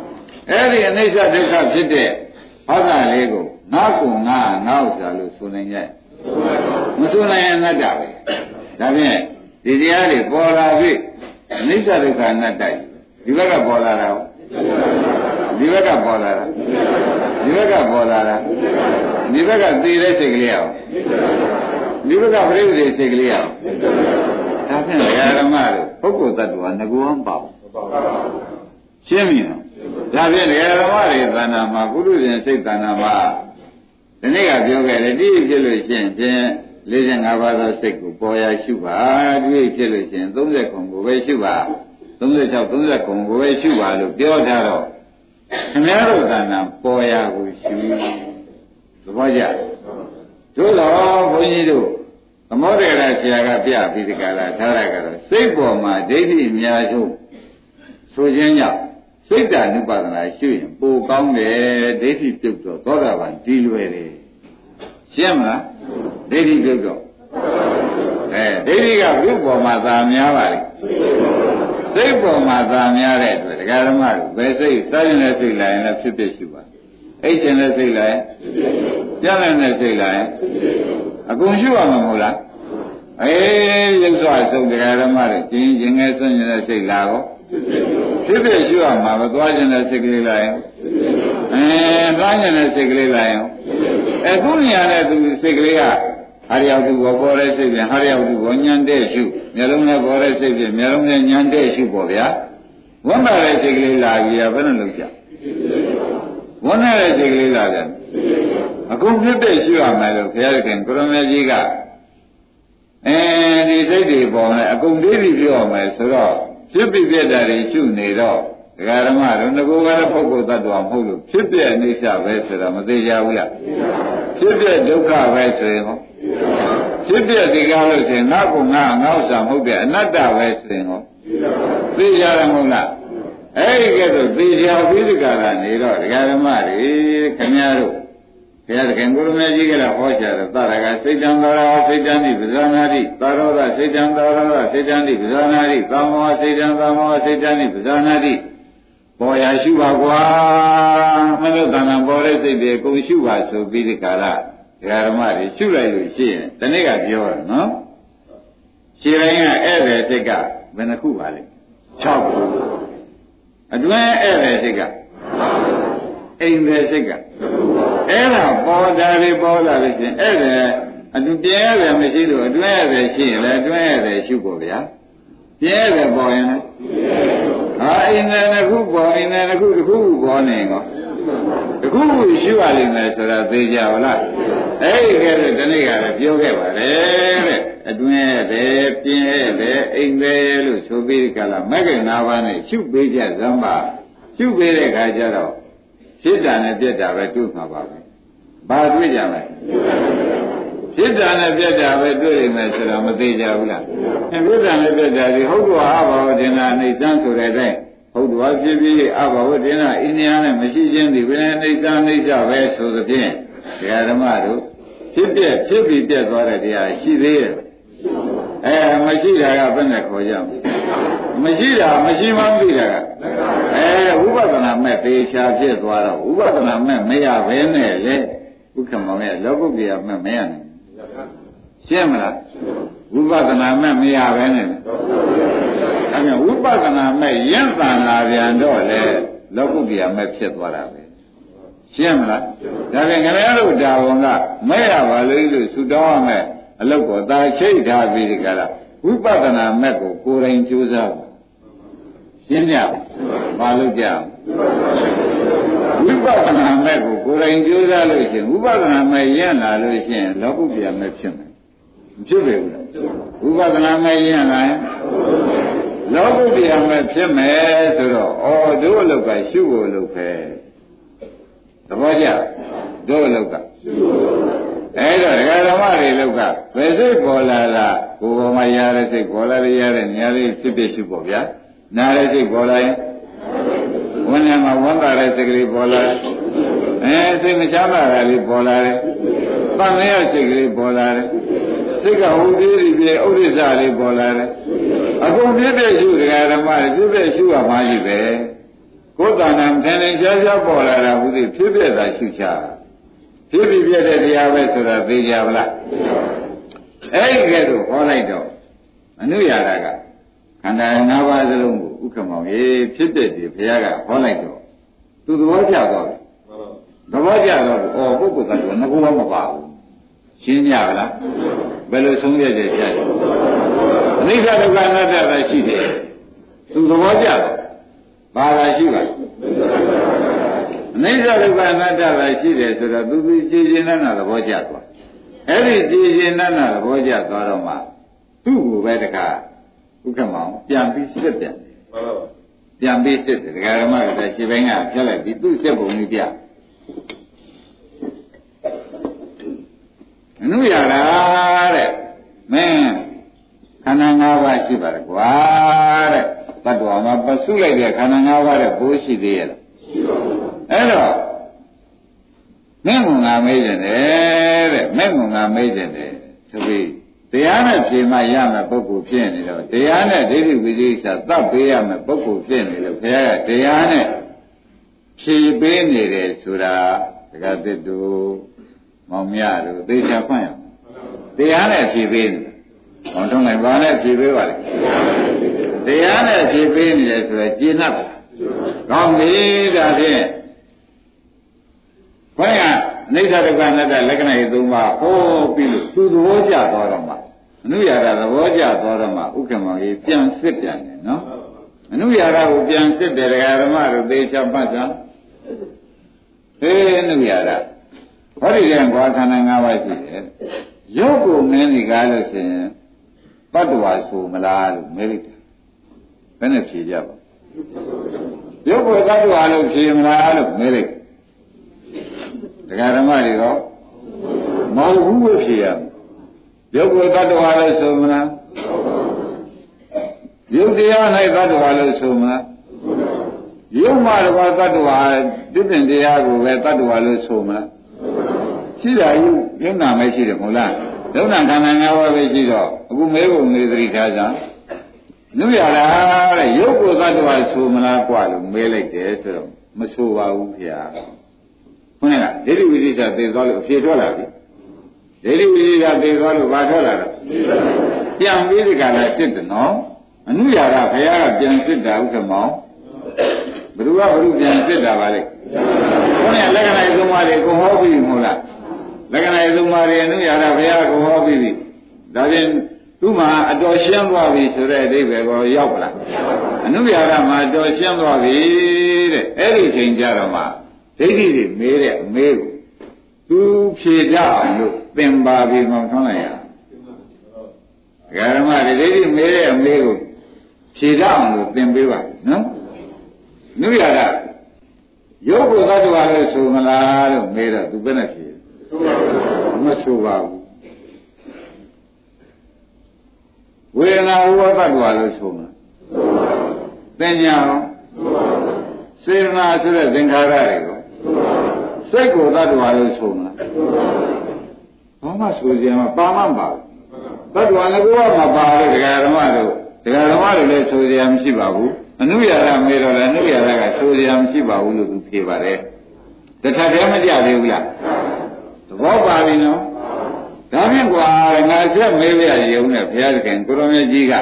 အဲ့ဒီအနိစ္စဒုက္ခဖြစ်တဲ့ဘာသာလေးကိုငါကုငါငါဥစ္စာလို့ဆိုနိုင်ရဲ့မဆိုနိုင်ရင်အနတ္တပဲဒါဖြင့်ဒီတရားတွေပေါ်လာပြီအနိစ္စဒုက္ခအနတ္တဒီဘက်ကပေါ်လာတာဒီဘက်ကပေါ်လာတာဒီဘက်ကပေါ်လာတာဒီဘက်ကသိတဲ့စိတ်ကလေးအောင်ဒီဘက်ကပြိဋ္ဌိစိတ်ကလေးအောင်ဒါဖြင့်ဓမ္မတို့ပုဂ္ဂိုလ်တ attva ငကူအောင်ပေါ့ရှင်းပြီနော်ဒါဖြင့်ဓမ္မတွေသဏ္ဍာန်မှာပုရုဇဉ်စိတ်သဏ္ဍာန်မှာဒီနေ့ကပြောခဲ့တယ်ဒီဖြစ်လို့ရှိရင်ဖြင့်၄၅ပါးသောစိတ်ကိုပေါ်ရရှုပါဒီဖြစ်လို့ရှိရင်၃၀ခုကိုပဲရှုပါ၃၆ ၃၀ခုကိုပဲရှုပါလို့ပြောထားတော့ခင်ဗျားတို့သဏ္ဍာန်ပေါ်ရကိုရှုသဘောကျတို့တော့ဘုန်းကြီးတို့သမုဒ္ဒရာဆရာကပြပြီးဒီကလာထားရကတော့စိတ်ပေါ်မှာဒိဋ္ဌိအများဆုံးဆိုခြင်းကြောင့်စိတ်ဓာတ်ဥပါဒနာရှုရင်ပိုကောင်းတယ်ဒိဋ္ဌိပြုတ်တော့သောတာပန်ဒီလွယ်တယ်ရှင်းမလားဒိဋ္ဌိပြုတ်တော့အဲဒိဋ္ဌိကဘုပေါ်မှာသာများပါလေစိတ်ပေါ်မှာသာများတဲ့အတွက်ဒကာဓမ္မတို့ဘယ်စိတ်စားရင်လည်းစိတ်လာရင်လည်းဖြစ်ဖြစ်ရှိပါအိတ်ချင်တဲ့စိတ်လာရင်ပြန့်တဲ့စိတ်လာရင်အကုန်ရှိရမှာမဟုတ်လားအေးရုပ်စွာဆုံးတရားဓမ္မတွေကျင်းကျင်ငယ်ဆွနေတဲ့စိတ်လာတော့ဖြစ်ဖြစ်ရှိရမှာပဲသွားကျင်တဲ့စိတ်ကလေးလာရင်အဲသွားကျင်တဲ့စိတ်ကလေးလာရင်အခုနေရာတဲ့သူစိတ်ကလေးကဟာရရောက်သူဘောပေါ်တဲ့စိတ်ပြန်ဟာရရောက်သူဘောညံတဲ့ရှုမျက်လုံးနဲ့ပေါ်တဲ့စိတ်ပြန်မျက်လုံးနဲ့ညံတဲ့ရှုပေါ့ဗျာဝမ်းပါတဲ့စိတ်ကလေးလာပြီးရဘယ်နဲ့လုပ်ကြဝမ်းတဲ့စိတ်ကလေးလာပြန်အခုဖြစ်တဲ့ရှုရမယ်လို့ဘုရားခင်ကိုရမေကြီးကအဲဒီစိတ်တွေပေါ်မယ်အကုန်သိပြီပြောရမယ်ဆိုတော့ဖြစ်ပြပြတာတွေရှုနေတော့ဒကာဓမ္မတို့ငကိုကလည်းပုဂ္ဂိုလ်တ attva မဟုတ်လို့ဖြစ်ပြအိဋ္ဌပဲဆိုတော့မသေးကြဘူးလားဖြစ်ပြဒုက္ခပဲဆိုရင်ဟောဖြစ်ပြဒီကားလို့ဆိုရင်ငါကငါငါဥစ္စာမဟုတ်တဲ့အနတ္တပဲဆိုရင်ဟောသိကြရမဟုတ်လားအဲဒီကဲတော့သိကြပြီးဒီကားကနေတော့ဒကာဓမ္မတွေခင်ဗျားတို့ဘုရားသခင်ကိုရမေကြီးကလည်းဟောကြားတယ်သရကစိတ်တံသာရစိတ်တံတိပဇာနာတိသာရောဒစိတ်တံသာရောဒစိတ်တံတိပဇာနာတိကာမောစိတ်တံကာမောစိတ်တံတိပဇာနာတိပေါ်ရရှုပါကွာမလို့တဏ္ဍာပေါ်တဲ့စိတ်တွေကုန်ရှုပါဆိုပြီးဒီကာလဒကာဓမ္မတွေရှုလိုက်လို့ရှိရင်တနေ့ကပြောတယ်နော်ခြေတိုင်းကဧည့်သည်စိတ်ကဘယ်နှခုပါလဲ၆ခုအတွင်းဧည့်သည်စိတ်ကအိမ်သည်စိတ်ကအဲ့ဒါပေါ်တာတွေပေါ်လာလို့ရှိရင်ဧည့်သည်အတွင်းရတယ်မရှိလို့အတွင်းရတယ်ရှိရင်လည်းအတွင်းရတယ်ရှုဖို့ဗျာပြဲတယ်ပေါ်ရင်လည်းဟာအိမ်နဲ့တစ်ခုပေါ်အိမ်နဲ့တစ်ခုတစ်ခုပေါ်နေကောတစ်ခုရှုရလိမ့်မယ်ဆိုတာသိကြပါလားအဲ့ဒီကဲတော့ဒီနေ့ကလည်းပြောခဲ့ပါတယ်တဲ့အတွင်းရတယ်ပြင်းရတယ်အိမ်ပဲလို့ဆိုပြီးကြလားမဂ္ဂင်၅ပါးနဲ့ရှုပေးကြဇမ်းပါရှုပေးတဲ့ခါကျတော့ဖြစ်တာနဲ့ပြက်တာပဲတွေ့မှာပါပဲဘာတွေ့ကြလဲဖြစ်တာနဲ့ပြက်တာပဲတွေ့နေမယ်ဆိုတော့မသေးကြဘူးလားဖြစ်တာနဲ့ပြက်တာဒီဟုတ်တော်အဘာဝတင်တာအိဋ္ဌံဆိုတဲ့အတိုင်းဟုတ်တော်ဖြစ်ပြီးအဘာဝတင်တာအိန္ဒိယနဲ့မရှိခြင်းဒီပဲအိဋ္ဌံအိဋ္ဌပဲဆိုသဖြင့်ဒကာဓမ္မတို့ဖြစ်ပြက်ဖြစ်ပြီးပြက်သွားတဲ့တရားရှိသေးရဲ့အဲမရှိတာကဘယ်နဲ့ခေါ်ကြမလဲမရှိတာမရှိမှမသိတာကအဲဥပဒနာမဲ့သေချာဖြစ်သွားတော့ဥပဒနာမဲ့မရဘဲနဲ့လေဥက္ကမောင်ရဲ့လောကုတ္တရာမဲ့မရနိုင်ရှင်းမလားဝိပဿနာမဲ့မရပဲနဲ့အဲဒါဝိပဿနာမဲ့ရင့်တန်လာပြန်တော့လေလောကုတ္တရာမဲ့ဖြစ်သွားတာပဲရှင်းမလားဒါပြန်ခင်ဗျားတို့ဒါဝန်ကမဲ့ရပါလို့လို့ဆူတောင်းရမယ်အလုတ်ကိုသာချိတ်ထားပြီးဒီကလာဝိပဿနာမဲ့ကိုကိုယ်တိုင်ကြိုးစားပါရှင်းကြပါလို့ကြဝိပဿနာမဲ့ကိုကိုယ်တိုင်ကြိုးစားလို့ရှိရင်ဝိပဿနာမဲ့ရင့်လာလို့ရှိရင်လောကုတ္တရာမဲ့ဖြစ်မယ်မဖြစ်ပေဘူးလားဝိပဿနာမဲ့ရင့်လာရင်လောကုတ္တရာမဲ့ဖြစ်မယ်ဆိုတော့ဩတို့အလုတ်ကရှုဖို့လုပ်ပဲသဘောကျတို့အလုတ်ကအဲ့တော့ဒကာဓမ္မတွေလောက်ကဘယ်စိတ်ပေါ်လာလားကိုယ်ပေါ်မှာရတဲ့စိတ်ပေါ်လာရတဲ့နေရာလေးဖြစ်ဖြစ်ရှုပေါ့ဗျာနားတဲ့စိတ်ပေါ်လာရင်ဝန်းထဲမှာဝမ်းသာတဲ့စိတ်ကလေးပေါ်လာအဲစိတ်မချမ်းသာတာလေးပေါ်လာတယ်ပန်းရစိတ်ကလေးပေါ်လာတယ်စိတ်ကဟိုသေးသေးပြေဥဒိစ္စလေးပေါ်လာတယ်အကုန်ဖြစ်တဲ့ရှုဒကာဓမ္မတွေဖြစ်တဲ့ရှုရမှာကြီးပဲကိုယ်တဏ္ဍာထင်ထင်ရှားရှားပေါ်လာတာဟုတ်သည်ဖြစ်ဖြစ်သာရှုချဖြစ်ဖြစ်ပြတဲ့တရားပဲဆိုတာသိကြပါလားအဲ့ဒီကဲတော့ဟောလိုက်တော့အနုရာရကခန္ဓာ၅ပါးစလုံးကိုဥက္ကမောင်ရေးဖြစ်တဲ့ဒီဘုရားကဟောလိုက်တော့သူသဘောကျသွားတယ်သဘောကျတော့ဩပုဂ္ဂိုလ်ကလည်းငကူမပါဘူးရှင်းကြပါလားဘယ်လိုဆုံးဖြတ်ချက်ကြတယ်အနိစ္စဒုက္ခအနတ္တသာရှိတယ်သူသဘောကျတော့ဘာသာရှိပါအနိစ္စဒုက္ခအနတ္တသာရှိတယ်ဆိုတော့သူသူကြည်ကျင်တဲ့သဘောကျသွားအဲ့ဒီကြည်ကျင်တဲ့သဘောကျသွားတော့မှသူ့ကိုပဲတခါဥက္ကမောင်ပြန်ပြီးစစ်ပြန်တယ်ပြန်ပြီးစစ်တယ်ဒကာဓမ္မကတည်းကရှင်းပိုင်းကဖြတ်လိုက်ပြီးသူ့စစ်ပုံကြီးပြအနုရတာတဲ့မင်းခန္ဓာ၅ပါးရှိပါတယ်ကွာတဲ့တတ္တဝါမှာပစုလိုက်တဲ့ခန္ဓာ၅ပါးတဲ့ဘိုးရှိသေးရဲ့လားရှိပါဘူးအဲ့တော့မင်းကငါမေးတယ်တဲ့မင်းကငါမေးတယ်ဆိုပြီးတရားနဲ့ဖြေမှရမယ်ပုဂ္ဂိုလ်ဖြစ်နေတော့တရားနဲ့ဒိဋ္ဌိဝိသေသသတ်ပေးရမယ်ပုဂ္ဂိုလ်ဖြစ်နေလို့ဘုရားကတရားနဲ့ဖြေပေးနေတယ်ဆိုတာဒကာသစ်တို့မောင်မြတို့သေချာဖွင့်ရမယ်တရားနဲ့ဖြေပေးနေမောင်ထုံးလိုက်ဘာနဲ့ဖြေပေးပါလဲတရားနဲ့ဖြေပေးနေတယ်ဆိုတော့ကျေနပ်ပါကောင်းပြီဒါဖြင့်ဘုရားအနိစ္စဒုက္ခအနတ္တလက္ခဏာတွေသုံးပါးဟောပြီးလို့သူသဘောကျသွားတော့မှအနုရာဂသဘောကျသွားတော့မှဥက္ကမောင်ကြီးပြန်စစ်ပြန်တယ်နော်အနုရာဂကိုပြန်စစ်တယ်ဒကာဓမ္မတို့သေချာမှတ်ကြဟေးအနုရာဂဟောဒီကံကွာခန္ဓာ၅ပါးရှိတယ်ရုပ်ကိုမင်းဒီကားလို့ဆိုရင်တတ္တဝါဆိုမလားလို့မေးလိုက်တယ်ဘယ်နဲ့ဖြေကြပါရုပ်ကိုတတ္တဝါလို့ဖြေမလားလို့မေးလိုက်ဒကာဓမ္မတွေတော့မဟုတ်ဘူးလို့ဖြေရမယ်ရုပ်ကိုတတ္တဝါလို့ဆိုမလားရုပ်တရား၌တတ္တဝါလို့ဆိုမလားရုပ်မှာတော့တတ္တဝါတိပင်တရားကိုပဲတတ္တဝါလို့ဆိုမလားရှိတာယူယုံနာမရှိတယ်မဟုတ်လားယုံနာခန္ဓာ၅ပါးပဲရှိတော့အခုမဲပုံနေသတိထားကြနုရလားတဲ့ရုပ်ကိုတတ္တဝါဆိုမလားกว่าလို့မဲလိုက်တယ်ဆိုတော့မဆိုပါဘူးခင်ဗျာခုနကဒိဋ္ဌိဝိသေသသေသွားလို့အဖြေထွက်လာပြီဒိဋ္ဌိဝိသေသသေသွားလို့ဘာထွက်လာတော့ပြန်ပြီးဒီကလာစစ်တယ်နော်အနုရာကဘုရားကပြန်စစ်တာဥက္ကမောင်ဘယ်သူကဘယ်သူပြန်စစ်တာပါလဲခုနကလက္ခဏာသုံးပါးတွေကိုဟောပြီးမဟုတ်လားလက္ခဏာသုံးပါးတွေအနုရာကဘုရားကဟောပြီးပြီဒါဖြင့်သူ့မှာအတော်ရှင်းသွားပြီဆိုတဲ့အဓိပ္ပာယ်ကိုရောက်လာအနုရာကမှာအတော်ရှင်းသွားပြီတဲ့အဲ့ဒီချိန်ကျတော့မှဒိဋ္ဌိတွေမေးတဲ့အမေးကိုသူဖြေကြအောင်လို့သင်ပါပြီးမှထွန်းလိုက်ရဓမ္မတွေဒိဋ္ဌိမေးတဲ့အမေးကိုဖြေကြအောင်လို့သင်ပေးပါနော်နုရတာရုပ်ကိုသတ္တဝါလို့ဆိုမလားလို့မေးတော့သူဘယ်နဲ့ဖြေမဆိုပါဘူးဝေဒနာဝသတ္တဝါလို့ဆိုမလားသင်ညာရောစေတနာဆိုတဲ့သင်္ခါရတွေကိုစိတ်ကိုသတ္တဝါလို့ဆိုမလားဘာမှဆိုကြမှာပါမှမပါဘူးသတ္တဝါလည်းကိုယ်ကမပါဘူးဒကာဓမ္မတို့ဒကာဓမ္မတွေလည်းဆိုကြမရှိပါဘူးအနုရာရမေးတော့လည်းအနုရာရကဆိုကြမရှိပါဘူးလို့သူဖြေပါတယ်တထတည်းမကြသေးဘူးလားသဘောပါပြီနော်ဒါဖြင့်ကွာငါဆက်မေးပြရုံနဲ့ဘုရားသခင်ကိုရောင်ရဲ့ကြီးက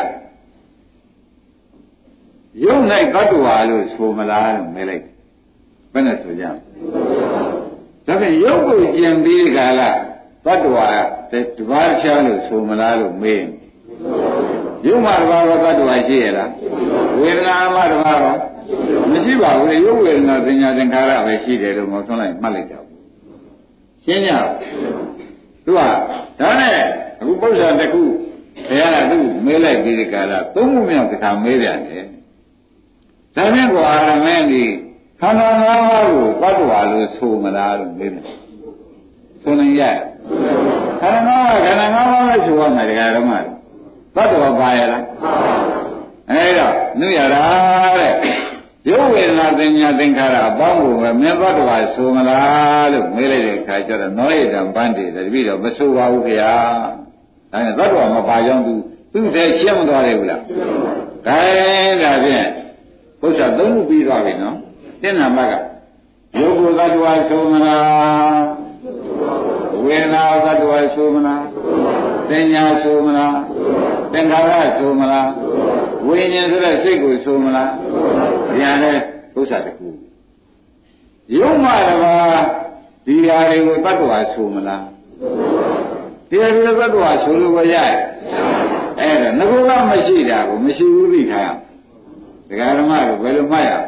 ယုံ၌တတ္တဝါလို့ဆိုမလားလို့မေးလိုက်ဘယ်နဲ့ဆိုကြဒါဖြင့်ယုတ်ကိုကျင်ပြီးကြလားတတ္တဝါတပါးချားလို့ဆိုမလားလို့မေးယုံမှာတပါးတော့တတ္တဝါရှိရလားဝေဒနာမှာတပါးတော့မရှိပါဘူးလေယုတ်ဝေဒနာသင်ညာသင်္ခါရပဲရှိတယ်လို့မဟုတ်ဆုံးလိုက်မှတ်လိုက်တော့ရှင်းကြသူကဒါနဲ့အခုပု္ပ္ပာတစ်ခုဘုရားကသူ့မေးလိုက်ပြီးဒီကလာသုံးခုမြောက်တစ်ခါမေးပြန်တယ်ဒါဖြင့်ကွာရမင်းဒီခန္ဓာ၅ပါးကိုတတ္တဝါလို့ဆိုမလားလို့မေးတယ်ဆိုနေရခန္ဓာ၅ပါးခန္ဓာ၅ပါးပဲဆိုရမယ်ဒကာဓမ္မတတ္တဝါပါရလားအဲဒါနုရတာတဲ့ရုပ်ဝေဒနာသင်ညာသင်္ခါရအပေါင်းကိုပဲမြတ်တတ္တဝါဆိုမလားလို့မေးလိုက်တဲ့အခါကျတော့နောဧတံပန်းတည်တယ်တပည့်တော်မဆိုပါဘူးခင်ဗျာဒါနဲ့တတ္တဝါမပါကြောင်းသူသူ့တည်းရှင်းမသွားတယ်ဘူးလားဒါဒါဖြင့်ဘုရားသုံးခုပြီးသွားပြီနော်တင်းနာမကယုတ်ကိုသတ္တဝါဆိုမလားဝေဒနာသတ္တဝါဆိုမလားသင်ညာဆိုမလားသင်္ခါရဆိုမလားဝိညာဉ်ဆိုတဲ့စိတ်ကိုဆိုမလားညာလဲဥစ္စာတစ်ခုယုံမှတပါဒီဟာတွေကိုသတ္တဝါဆိုမလားဒီဟာတွေသတ္တဝါဆိုလို့မရရဲ့အဲ့ဒါငကောကမရှိတာကိုမရှိဘူးသိထားဒကာဓမ္မတို့ဘယ်လိုမှတ်ရ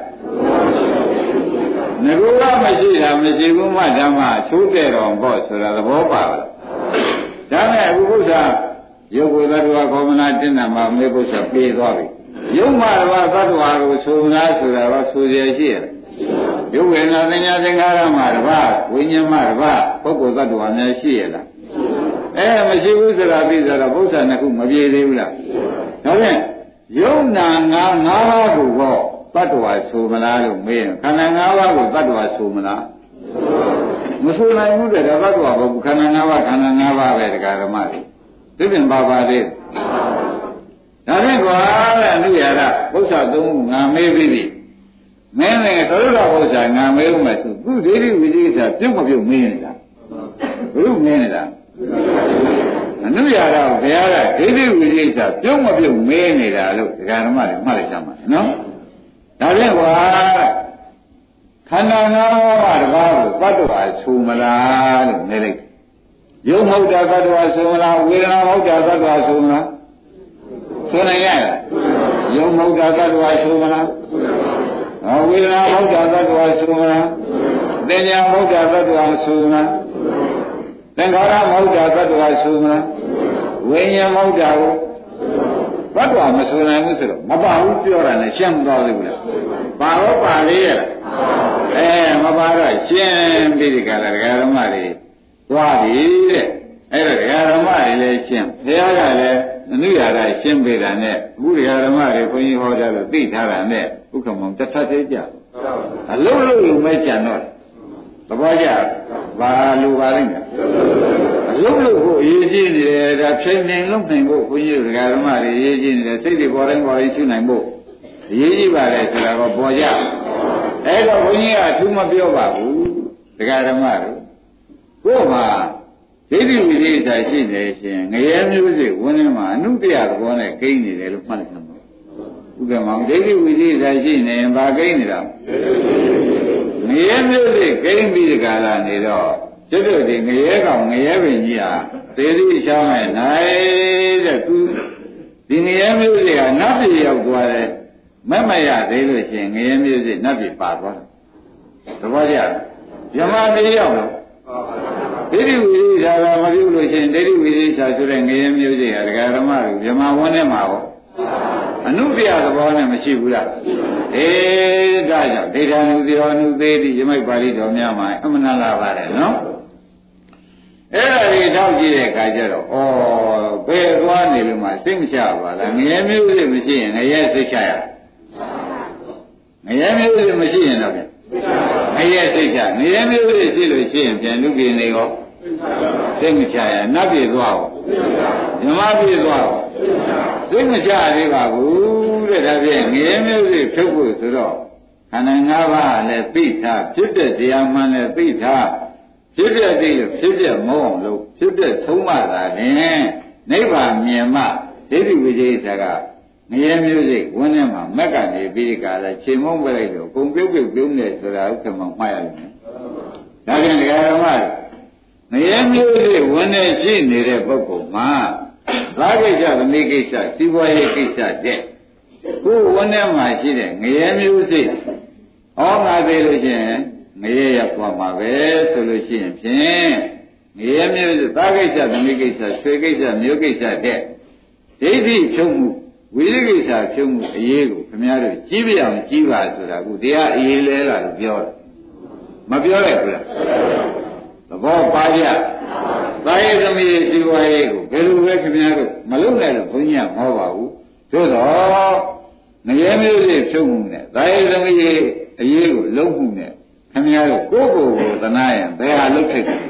ငကောကမရှိတာမရှိဘူးမှဓမ္မချိုးတဲ့တော်ပေါ့ဆိုတာသဘောပါလားဒါနဲ့အခုဘုရားယုတ်ကိုသတ္တဝါကောမနာတင်းနာမှာမေဘုရားပြေးသွားပြီယုတ်မှတပါသတ္တဝါကိုဆိုမလားဆိုတာတော့ဆိုရရှိရယုတ်ဝေဒနာသင်ညာသင်္ခါရမှာတပါဝိညာဉ်မှာတပါပုဂ္ဂိုလ်သတ္တဝါများရှိရလားအဲမရှိဘူးဆိုတာသိကြတော့ဘုရားနှစ်ခုမပြေသေးဘူးလားဒါဖြင့်ယုံနာငါငါးပါးကိုတော့တတ္တဝါဆိုမလားလို့မေးရင်ခန္ဓာငါးပါးကိုတတ္တဝါဆိုမလားမဆိုနိုင်ဘူးတဲ့တတ္တဝါဘုခန္ဓာငါးပါးခန္ဓာငါးပါးပဲတရားဓမ္မတွေသိပြန်ပါပါသေးဒါဖြင့်ကွာတဲ့အနုရာဒဘုရားသုံးခုငါမေးပြီးပြီမင်းလည်းသရုပ်တော်ဘုရားငါမေးဦးမယ်ဆိုသူဒိဋ္ဌိဝိသိကိစ္စပြုတ်မပြုတ်မေးနေတာဘုရုမင်းနေတာအနုရာဒဘုရားကဒိဋ္ဌိဝိသိကိစ္စပြုတ်မပြုတ်မေးနေတာလို့တရားဓမ္မတွေမှတ်လိုက်ကြမှာနော်ဒါဖြင့်ကွာခန္ဓာငါးပါးတပါးကိုသတ္တဝါဆိုမလားလို့နေလိုက်ယုံမဟုတ်တာသတ္တဝါဆိုမလားဝေဒနာမဟုတ်တာသတ္တဝါဆိုမလားဆိုနိုင်ရလားယုံမဟုတ်တာသတ္တဝါဆိုမလားဝေဒနာမဟုတ်တာသတ္တဝါဆိုမလားသင်ညာမဟုတ်တာသတ္တဝါဆိုမလားသင်္ခါရမဟုတ်တာသတ္တဝါဆိုမလားဝိညာဉ်မဟုတ်တာကိုသတ္တဝါမဆိုနိုင်ဘူးဆိုတော့မပါဘူးပြောတာနဲ့ရှင်းမသွားသေးဘူးလားပါတော့ပါလေးရလားအဲမပါတော့ရှင်းပြီးဒီကလာဒကာဓမ္မတွေသွားပြီတဲ့အဲ့တော့ဒကာဓမ္မတွေလည်းရှင်းဘုရားကလည်းအနုရာဒရှင်းပေးတာနဲ့အခုဒကာဓမ္မတွေခွန်ကြီးဟောကြလို့သိထားတာနဲ့ဥက္ကမောင်တစ်ထပ်သေးကြအလုံးလုံးယူမဲ့ကြံတော့သဘောကျဘာလိုပါလိမ့်မယ်အလုံးလုံးကိုအရေးကြီးနေတယ်ဒါဖြင်းနေလုံးနိုင်ဖို့ခွန်ကြီးဒကာဓမ္မတွေအရေးကြီးနေတယ်စိတ်တွေပေါ်တိုင်းပေါ်တိုင်းရှုနိုင်ဖို့အရေးကြီးပါတယ်ဆိုတာကပေါ်ကြအဲ့တော့ခွန်ကြီးကအထူးမပြောပါဘူးဒကာဓမ္မတို့ကို့မှာဒိဋ္ဌိဝိသေစာရှိနေရှင်ငရဲမျိုးစိဝင်းထဲမှာအနုတ္တရသဘောနဲ့ကိန်းနေတယ်လို့မှတ်လိုက်ပါဥက္ကမောင်ဒိဋ္ဌိဝိသေစာရှိနေရင်ဘာကိန်းနေတာငရဲမျိုးစိကိန်းပြီးဒီကလာနေတော့ကျွတ်တို့ဒီငရဲကောင်ငရဲပင်ကြီးဟာသေတိရှောင်းမဲ့နိုင်တဲ့သူဒီငရဲမျိုးစိကနတ်ပြည်ရောက်သွားတယ်မမရသေးလို့ရှင်ငရဲမျိုးစိနတ်ပြည်ပါသွားတယ်သဘောကျဗြဟ္မာပြည်ရောက်တော့ဒိဋ္ဌိဝိသေစာကမပြုလို့ရှိရင်ဒိဋ္ဌိဝိသေစာဆိုတဲ့ငရဲမျိုးစိဟာဒကာဓမ္မတို့ဗြဟ္မာဝန်းထဲမှာဟောအနုပြသဘောနဲ့မရှိဘူးလားအေးဒါကြောင့်ဒိဋ္ဌာနုသေရောအနုသေးတိယမိတ်ပါဠိတော်များမှာအမှန်လားပါတယ်နော်အဲ့ဒါတွေထောက်ကြည့်တဲ့အခါကျတော့ဩဘယ်သွားနေလို့မှစိတ်မချပါလားငရဲမျိုးစိမရှိရင်ငရဲစိတ်ချရငရဲမျိုးစိမရှိရင်တော့ငရဲစိတ်ချငရဲမျိုးစိရှိလို့ရှိရင်ပြန်လူပြေနေရောစိတ်မချရနတ်ပြေသွားရောမြမပြေသွားရောစိတ်မချသေးပါဘူးတဲ့ဒါဖြင့်ငရဲမျိုးစိဖြုတ်ဖို့ဆိုတော့ခန္ဓာ၅ပါးလည်းသိထားဖြစ်တဲ့တရားမှန်လည်းသိထားဖြစ်တဲ့သိလို့ဖြစ်တဲ့မဟုတ်အောင်လို့ဖြစ်တဲ့သုံးမှသာလင်နိဗ္ဗာန်မြင်မှဒိဋ္ဌိဝိသေသကငရဲမျိုးစိဝန်းထဲမှာမက်ကနေပြီးဒီကလာချိန်မုံပြလိုက်တော့ကုံပြုတ်ပြုတ်ပြုံးနေဆိုတာဥက္ကမောင်မှားရလိမ့်မယ်ဒါပြန်ဒကာဓမ္မငရဲမျိုးစိဝန်းထဲရှိနေတဲ့ပုဂ္ဂိုလ်မှာဘာကိစ္စသမီးကိစ္စစီးပွားရေးကိစ္စတဲ့ခုဝန်းထဲမှာရှိတဲ့ငရဲမျိုးစိဩငါသေးလို့ရှိရင်ငရဲရောက်သွားမှာပဲဆိုလို့ရှိရင်ဖြင့်ငရဲမျိုးစိဘာကိစ္စသမီးကိစ္စဆွေကိစ္စမျိုးကိစ္စတဲ့ဒိဋ္ဌိဖြုံးမှုဝိသေကိစ္စဖြုံးမှုအရေးကိုခင်ဗျားတို့ကြီးပြအောင်ကြီးပါဆိုတာခုတရားအရေးလဲလာလို့ပြောတယ်မပြောလိုက်ဘူးလားသဘောပါကြသာယသမီးစီဝါရေးကိုဘယ်လိုပဲခင်ဗျားတို့မလုပ်နိုင်လို့ဘုန်းကြီးကမဟောပါဘူးသို့တော့ငရဲမျိုးစိဖြုံးမှုနဲ့သာယသမီးအရေးကိုလုံးမှုနဲ့ခင်ဗျားတို့ကိုယ့်ကိုယ်ကိုသနာရင်ဘယ်ဟာလုပ်ထိုက်တယ်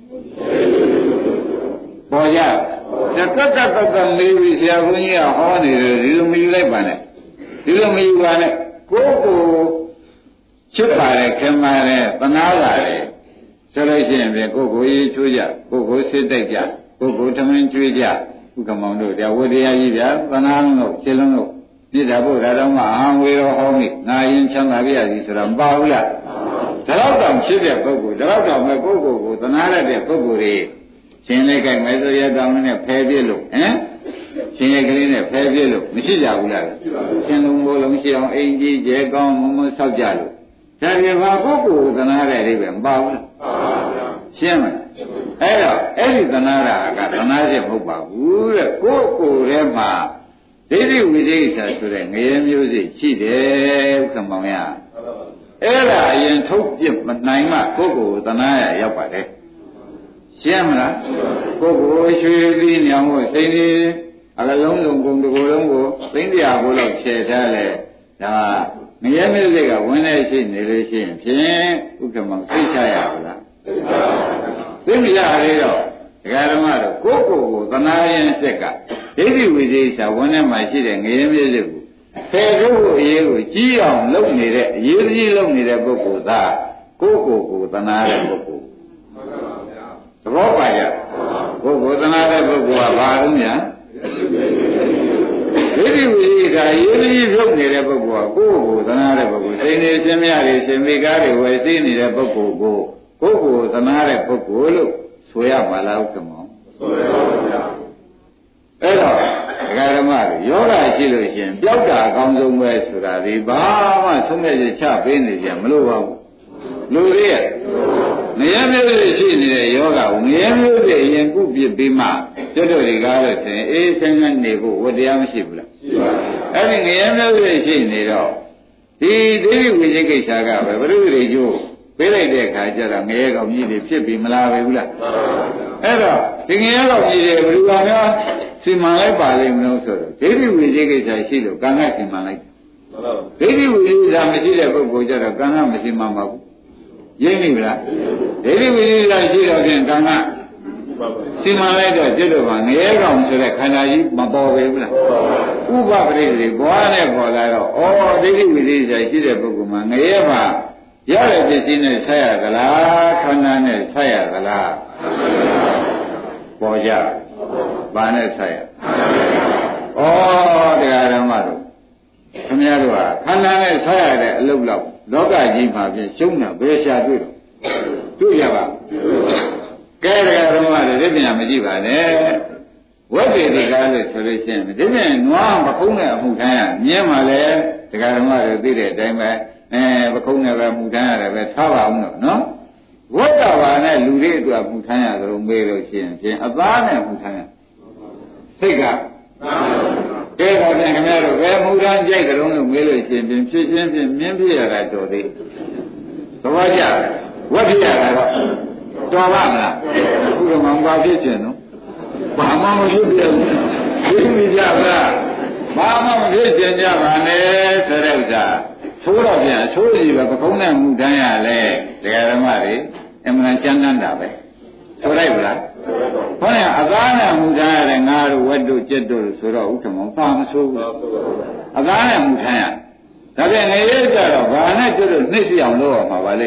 ပေါ်ကြတက္ကတတတမေးပြီးဆရာဘုန်းကြီးကဟောနေတယ်ဒီလိုမယူလိုက်ပါနဲ့ဒီလိုမယူပါနဲ့ကိုယ့်ကိုချစ်ပါတယ်ခင်ပါတယ်သနာပါတယ်ဆိုလို့ရှိရင်ပြန်ကိုယ်ကိုရေးချိုးကြကိုယ်ကိုစိတ်တိုက်ကြကိုယ်ကိုထမင်းကျွေးကြဥက္ကမောင်တို့တရားဝတ္တရားကြီးဗျာသနာလုံးတို့ခြေလုံးတို့ပြစ်တာဖို့ဒါတော့မှအာဝေရောဟောမိငါရင်ချမ်းသာပြရစီဆိုတာမပါဘူးလားဒါတော့တောင်ချစ်တဲ့ပုဂ္ဂိုလ်ဒါတော့တောင်မဲ့ပုဂ္ဂိုလ်ကိုသနာရတဲ့ပုဂ္ဂိုလ်တွေရှင်လေးကိုက်မဲဆိုရတောင်းနဲ့ဖယ်ပြလို့ဟမ်ရှင်ရဲ့ကလေးနဲ့ဖယ်ပြလို့မရှိကြဘူးလားရှင်လုံးမိုးလုံးရှိအောင်အိမ်ကြီးကျဲကောင်းမမဆောက်ကြလို့ဒါတွေဘာပုဂ္ဂိုလ်ကိုသနာရတဲ့အိဗယ်မပါဘူးလားရှင်းမလားအဲ့တော့အဲ့ဒီသနာရာကသနာချက်မဟုတ်ပါဘူးတဲ့ကိုယ့်ကိုယ်ထဲမှာဒိဋ္ဌိဝိသေကိစ္စဆိုတဲ့ငရဲမျိုးစိရှိတယ်ဥက္ကမောင်ရအဲ့ဒါအရင်ထုတ်ပြမနိုင်မှကိုယ့်ကိုယ်သနာရရောက်ပါတယ်ရှင်းမလားကိုယ့်ကိုယ်ရွှေပြီးညောင်ဖို့စိတ်လေးအလုံးစုံကုန်တစ်ကိုယ်လုံးကိုသိန်းတရားကိုလောက်ခြေထားလဲဒါငရဲမျိုးစိကဝင်နေရှိနေလို့ရှိရင်ဖြင့်ဥက္ကမောင်သိချရပါလားသိမရသေးတော့ဒကာဓမ္မတို့ကိုယ့်ကိုယ်ကိုသနာရင်စက်ကဒိဋ္ဌိဝိသေစာဝန်ထဲမှာရှိတဲ့ငရဲမျိုးစိကိုဖယ်ထုတ်ဖို့အရေးကိုကြီးအောင်လုပ်နေတဲ့အရေးကြီးလုပ်နေတဲ့ပုဂ္ဂိုလ်သားကိုယ့်ကိုယ်ကိုသနာတဲ့ပုဂ္ဂိုလ်သဘောပါကြကိုယ့်ကိုသနာတဲ့ပုဂ္ဂိုလ်ကဘာလို့ညာဒိဋ္ဌိဝိသေစာအရေးကြီးလုပ်နေတဲ့ပုဂ္ဂိုလ်ကကိုယ့်ကိုသနာတဲ့ပုဂ္ဂိုလ်စိတ်နေရှင်မြတွေရှင်မိကားတွေဝယ်သိနေတဲ့ပုဂ္ဂိုလ်ကိုကိုယ့်ကိုသနာတဲ့ပုဂ္ဂိုလ်လို့ဆိုရပါလားဥက္ကမောဆိုရပါဗျာအဲ့တော့ဒကာဓမ္မတွေယောဂရှိလို့ရှိရင်ပျောက်တာအကောင်းဆုံးပဲဆိုတာဒီဘာမှဆုံးဖြတ်ချက်ချပေးနေကြမလို့ပါဘူးလူတွေရဲ့ငရဲမျိုးတွေရှိနေတဲ့ယောဂကိုငရဲမျိုးတွေအရင်ကုပြပြီးမှကျွတ်တို့တွေကားလို့ဆိုရင်အေးဆန်းဆန်းနေဖို့ဝတရားမရှိဘူးလားရှိပါဘူးအဲ့ဒီငရဲမျိုးတွေရှိနေတော့ဒီဒိဋ္ဌိဝိသေကိစ္စကပဲဘုရုတွေကျိုးပေးလိုက်တဲ့အခါကျတော့ငရဲကောင်ကြီးတွေဖြစ်ပြီးမလားပဲဘူးလားမှန်ပါဗျာအဲ့တော့ဒီငရဲကောင်ကြီးတွေဘယ်လိုပါများစီမံလိုက်ပါလိမ့်မလို့ဆိုတော့ဒိဋ္ဌိဝိသေကိစ္စရှိလို့ကံကစီမံလိုက်မှန်ပါဒိဋ္ဌိဝိသေကိစ္စမရှိတဲ့ပုဂ္ဂိုလ်ကျတော့ကံကမစီမံပါဘူးရင်းနေပြီလားဒိဋ္ဌိဝိသေကိစ္စရှိတော့ဖြင့်ကံကစီမံလိုက်တော့ကျွတ်တော့ငရဲကောင်ဆိုတဲ့ခန္ဓာကြီးမပေါ်ပဲဘူးလားဥပပရိသေဘွားနဲ့ပေါ်လာတော့ဩဒိဋ္ဌိဝိသေကိစ္စရှိတဲ့ပုဂ္ဂိုလ်မှာငရဲမှာရတဲ့ပစ္စည်းနဲ့ဆက်ရကလားခန္ဓာနဲ့ဆက်ရကလားပေါ်ကြဘာနဲ့ဆက်ရဩတရားဓမ္မတို့ခင်ဗျားတို့ဟာခန္ဓာနဲ့ဆက်ရတဲ့အလုပ်လောက်လောကကြီးမှာပြင်ရှုံးတာဘယ်ရှာတွေ့တော့တွေ့ရပါကဲတရားဓမ္မတွေဒီပြန်မကြည့်ပါနဲ့ဝိသေတိကားလို့ဆိုလို့ရှိရင်ဒီပြန်နွားမကုန်းတဲ့အမှုတိုင်းကမြင်ပါလေတရားဓမ္မတွေသိတဲ့အတိုင်းပဲအဲပကုန်းနဲ့ပဲမှုထမ်းရတယ်ပဲထားပါအောင်တော့နော်ဝိတ္တဘာနဲ့လူတွေအတွက်မှုထမ်းရသလိုမေးလို့ရှိရင်ဖြင့်အသားနဲ့မှုထမ်းရစိတ်ကကဲတော့ပြန်ခင်ဗျားတို့ဘယ်မှုထမ်းကြိုက်ကြလို့လို့မေးလို့ရှိရင်ဖြင့်ဖြစ်ချင်းဖြင့်မြင်းပြရတာတော်သေးသဘောကျဝတ်ပြရတာတော့တော်ပါမလားခုတော့မှဘာဖြစ်ချင်နော်ဘာမှမဖြစ်ပြဘူးသိမိကြလားဘာမှမဖြစ်ချင်ကြပါနဲ့ဆိုတဲ့ဥစ္စာဆိုးတော့ပြန်အဆိုးကြီးပဲပကုံးနဲ့မှုတန်းရလဲတရားဓမ္မတွေအမှန်ကျမ်းတမ်းတာပဲဆိုလိုက်ပါလားခေါင်းကအသားနဲ့မှုတန်းရတယ်ငါတို့ဝတ်တို့ကြက်တို့ဆိုတော့ဥက္ကမောပါမဆိုးဘူးအသားနဲ့မှုတန်းရဒါပြန်ငရဲကြတော့ဘာနဲ့ကြက်တို့နှိမ့်စီအောင်လုပ်ရမှာပါလေ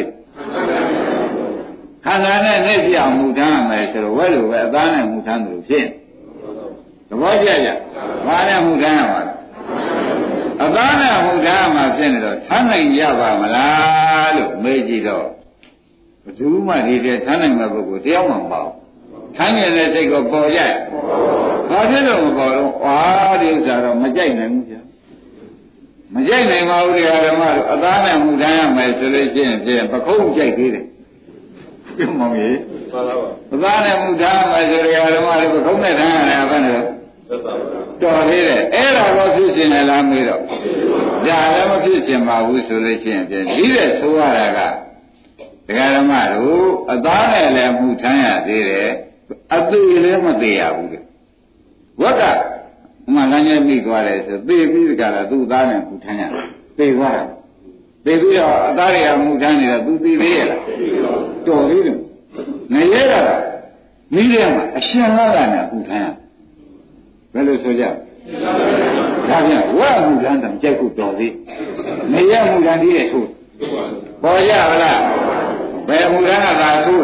ခန္ဓာနဲ့နှိမ့်စီအောင်မှုတန်းရမယ်ဆိုတော့ဝဲလိုပဲအသားနဲ့မှုတန်းတယ်လို့ဖြစ်သဘောကျကြဘာနဲ့မှုတန်းရမှာအသားနဲ့မှုထားမှာဖြစ်နေတော့ထားနိုင်ရပါမလားလို့မေးကြည့်တော့ဘယ်သူမှဒီတဲ့ထားနိုင်မဲ့ပုဂ္ဂိုလ်တယောက်မှမပေါ့ထားနိုင်တဲ့စိတ်ကိုပေါ်ကြဘာဖြစ်လို့မပေါ်တော့အာဒီဥစ္စာတော့မကြိုက်နိုင်ဘူးဗျာမကြိုက်နိုင်ပါဘူးတရားဓမ္မတို့အသားနဲ့မှုထားရမယ်ဆိုလို့ရှိရင်ဖြင့်ပခုံးကြိုက်သေးတယ်ပြုံးမောင်ကြီးမှန်ပါပါအသားနဲ့မှုထားရမယ်ဆိုတရားဓမ္မတို့ပခုံးနဲ့ထားရတယ်ဘယ်နဲ့တော်သေးတယ်အဲ့ဒါတော့ဖြစ်ရှင်တယ်လားမေးတော့ဒါလည်းမဖြစ်ရှင်ပါဘူးဆိုလို့ရှိရင်ဖြင့်ဒီတဲ့ဆိုရတာကဒကာဓမ္မတို့အသားနဲ့လည်းမှုထမ်းရသေးတယ်အသေးလည်းမသေးရဘူးတဲ့ဝက်ကမှန်လည်းမိသွားတယ်ဆိုသေပြီးတကလားသူ့သားနဲ့မှုထမ်းရသေသွားတာသေပြီးတော့အသားတွေကမှုထမ်းနေတာသူသေသေးရလားတော်သေးတယ်ငရဲတာမိတဲ့မှာအရှင်လာတာနဲ့မှုထမ်းရဘယ်လိုဆိုကြဒါပြန်ဝတ်မှုတန်းတံကြိုက်ဖို့တော်သေးမရမှုတန်းဒီရဲ့ဆိုပေါ်ကြပါလားဘယ်မူရဏသာသု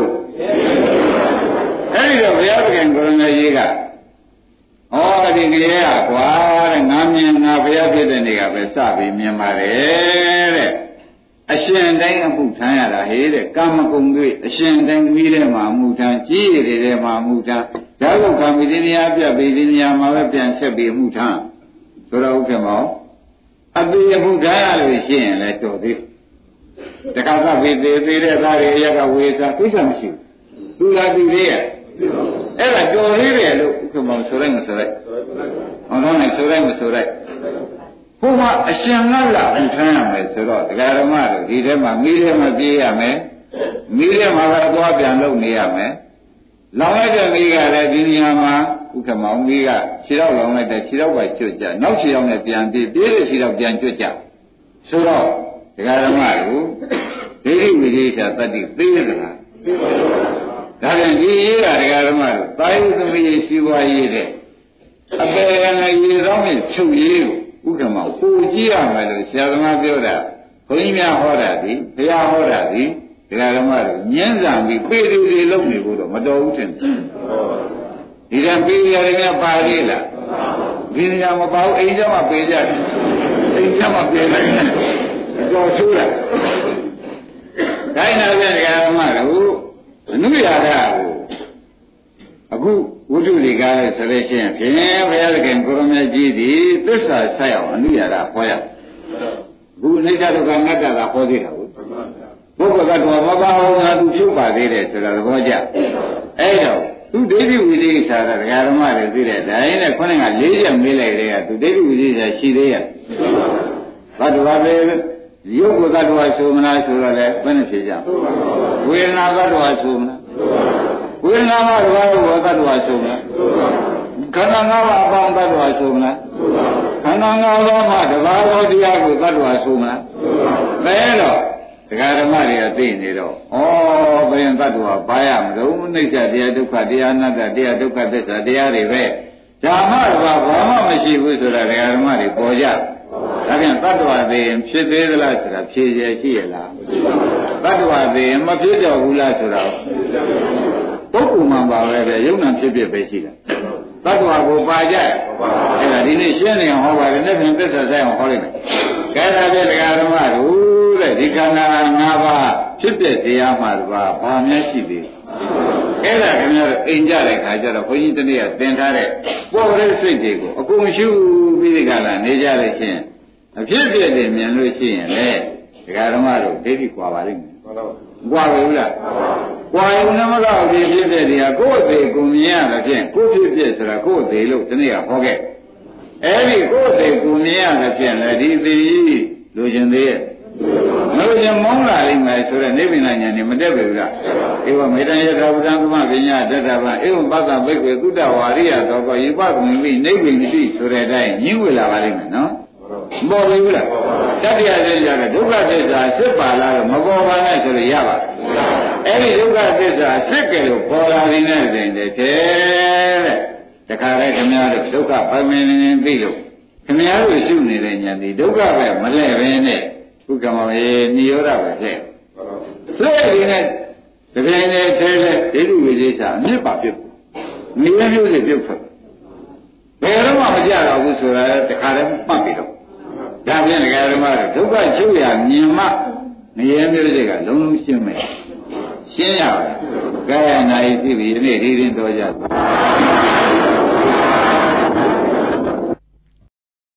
အဲ့ဒီတော့ဘုရားသခင်ကိုရမကြီးကဩဒီကလေးကကွာတဲ့ငါမြင်ငါဘုရားဖြစ်တဲ့နေ့ကပဲစပြီးမြင်ပါတယ်တဲ့အရှင်တိုင်းအမှုထမ်းရတာဟေးတဲ့ကာမဂုဏ်တွေအရှင်တိုင်းမိထဲမှာအမှုထမ်းကြီးရည်ထဲမှာအမှုထမ်းဓာတ်ကုက္ခမိတိနေရာပြတ်ပြီးဒီနေရာမှာပဲပြန်ဆက်ပြီးအမှုထမ်းဆိုတော့ဥက္ကမောအပိအမှုထမ်းရလို့ရှိရင်လည်းတော်သေးတခါကဝေသေးသေးတဲ့သားတွေအရကဝေစားသိချင်မရှိဘူးသူလာသူလေးရအဲ့ဒါတော်သေးတယ်လို့ဥက္ကမောဆိုလိုက်မဆိုလိုက်ဟောတော့လည်းဆိုလိုက်မဆိုလိုက်ဘုရားအရှင်ကလာအထမ်းရမယ်ဆိုတော့တရားဓမ္မတို့ဒီထဲမှာမိထဲမှာပြေးရမယ်မိထဲမှာပဲသွားပြန်လုပ်နေရမယ်လောင်လိုက်တဲ့မိကလည်းဒီနေရာမှာဥက္ကမောင်မိကခြေတော့လောင်လိုက်တဲ့ခြေတော့ပဲကျွတ်ကြနောက်ခြေတော့နဲ့ပြန်ပြေးပြေးတဲ့ခြေတော့ပြန်ကျွတ်ကြဆိုတော့တရားဓမ္မတို့ဒိဋ္ဌိဝိသေသတတ္တိသိရသလားသိပါဘူးဒါပြန်ဒီရေးတာတရားဓမ္မတို့တာယုသမီးရှိပွားရေးတဲ့အပေကလည်းရေသောနဲ့ချုပ်ရေးကိုဥက္ကမောပူကြည့်ရမယ်လို့ဆရာသမားပြောတာဘုန်းကြီးများဟောတာဒီဘုရားဟောတာဒီတရားဓမ္မတို့ညှင်းဆန်ပြီးပေတူတွေလုပ်နေဖို့တော့မတော်ဘူးထင်တယ်ဒီကံပေရတယ်များပါသေးလားဒီနေရာမပါဘူးအိမ်ကျမှပေကြတယ်အိမ်ကျမှပေလိုက်တယ်တော်ဆိုးတာဒါနဲ့ပြန်တရားဓမ္မတို့အနုရာဂကိုအခုဝိတုလိကားဆိုလို့ရှိရင်ဖြင့်ဘုရားသခင်ကိုရမကြီးသည်သစ္စာဆက်အောင်အနုရာဂဟောရအခုအနိစ္စဒုက္ခအနတ္တကဟောသေးတာဟုတ်ပုဂ္ဂိုလ်ကတော့မပါဘူးငါသူဖြုတ်ပါသေးတယ်ဆိုတာသဘောကျအဲ့တော့သူဒိဋ္ဌိဝိသေသတာဒကာဓမ္မတွေသိတဲ့ဒါရင်းနဲ့ခေါင်းကလေးချက်မေးလိုက်တဲ့ကသူဒိဋ္ဌိဝိသေသရှိသေးရဲ့ဘတ်တော်ပဲရုပ်ကိုသတ္တဝါဆိုမလားဆိုတော့လည်းဘယ်နဲ့ဖြေကြဝေဒနာသတ္တဝါဆိုမလားဝေဒနာမှာဘာလို့သတ္တဝါဆိုမလားခန္ဓာငါးပါးအပေါင်းသတ္တဝါဆိုမလားခန္ဓာငါးပါးမှာတဘာသောတရားကိုသတ္တဝါဆိုမလားဘယ်တော့ဒကာဓမ္မတွေကသိနေတော့ဩဘယ်ရင်သတ္တဝါဘာရမလို့နှိစ္စတရားဒုက္ခတရားအနတ္တတရားဒုက္ခသစ္စာတရားတွေပဲဓမ္မဘာဘာမှမရှိဘူးဆိုတာဒကာဓမ္မတွေပေါ်ကြဒါပြန်တတ္တဝါသေးရင်ဖြစ်သေးသလားဆိုတာဖြေရရှိရလားတတ္တဝါသေးရင်မဖြစ်တော့ဘူးလားဆိုတော့ပုဂ္ဂိုလ်မှပါပဲပဲယုံနာဖြစ်ဖြစ်ပဲရှိတာတတ္တဝါကိုပါကြအဲ့ဒါဒီနေ့ရှင်းနေအောင်ဟောပါတယ်နဲ့ပြန်သစ္စာဆိုင်အောင်ဟောလိုက်မယ်ကဲဒါပြန်ဒကာဓမ္မတို့တဲ့ဒီခန္ဓာ၅ပါးဖြစ်တဲ့တရားမှတပါးဘာများရှိသေးလဲအဲ့ဒါခင်ဗျားတို့အိမ်ကြတဲ့ခါကျတော့ဘုန်းကြီးတနေ့ကသင်ထားတဲ့ပေါ်တဲ့စိတ်တွေကိုအကုန်ရှုပြီးဒီကလာနေကြလို့ချင်းအဖြစ်ပြည့်တယ်မြင်လို့ရှိရင်လေဒကာဓမ္မတို့ဒိဋ္ဌိကွာပါလိမ့်မယ်မှန်ပါဘူးကွာဘူးလားကွာရုံနဲ့မတော့ဒီဖြစ်တဲ့တရားကိုယ်သေးကိုမြင်ရတဲ့ဖြင့်ကိုယ်ဖြစ်ဖြစ်ဆိုတာကိုယ်သေးလို့တနေ့ကဟောခဲ့အဲ့ဒီကိုယ်သေးကိုမြင်ရတဲ့ဖြင့်လေဒီသေးလူကျင်သေးရဲ့လူကျင်မောင်းလာလိမ့်မယ်ဆိုတော့နိဗ္ဗာန်ဉာဏ်နဲ့မတက်ဘူးလားဧဝမေတ္တယထာဝတံသမပညာတတ္တဗံဧဝံပတ္တဘိက္ခေသုတ္တဝါရိယသောကောယေပကုမိမိနိဗ္ဗာန်တိဆိုတဲ့အတိုင်းညှင်းဝေလာပါလိမ့်မယ်နော်မပေါ်ဘူးလားတတိယသိကြတဲ့ဒုက္ခသစ္စာစစ်ပါလားတော့မပေါ်ပါနဲ့ဆိုလို့ရပါအဲ့ဒီဒုက္ခသစ္စာစစ်ကြလို့ပေါ်လာနေတဲ့တိုင်တည်းတဲ့တခါတည်းခင်ဗျားတို့ဒုက္ခဗမင်းနေပြီလို့ခင်ဗျားတို့ရှုနေတဲ့ညာဒီဒုက္ခပဲမလဲပဲနဲ့ဘုက္ကမောရေနိရောဓပဲတဲ့လက်ရည်နဲ့တကယ်နဲ့သေးတဲ့ဒိဋ္ဌိဝိသေသအမြစ်ပါပြုတ်နိရောဓမျိုးတွေပြုတ်ထွက်ဘယ်တော့မှမကြတော့ဘူးဆိုတာတခါတည်းမှတ်ပြီးတော့ဒါဖြင့်ဒကာဓမ္မတို့ဒုက္ခချုပ်ရမြင်မှငရဲမျိုးတွေကလုံးလုံးရှင်းမယ်ရှင်းရပါလားကာယနာယသိပြီဒီနေ့ဒီရင်တော်ကြ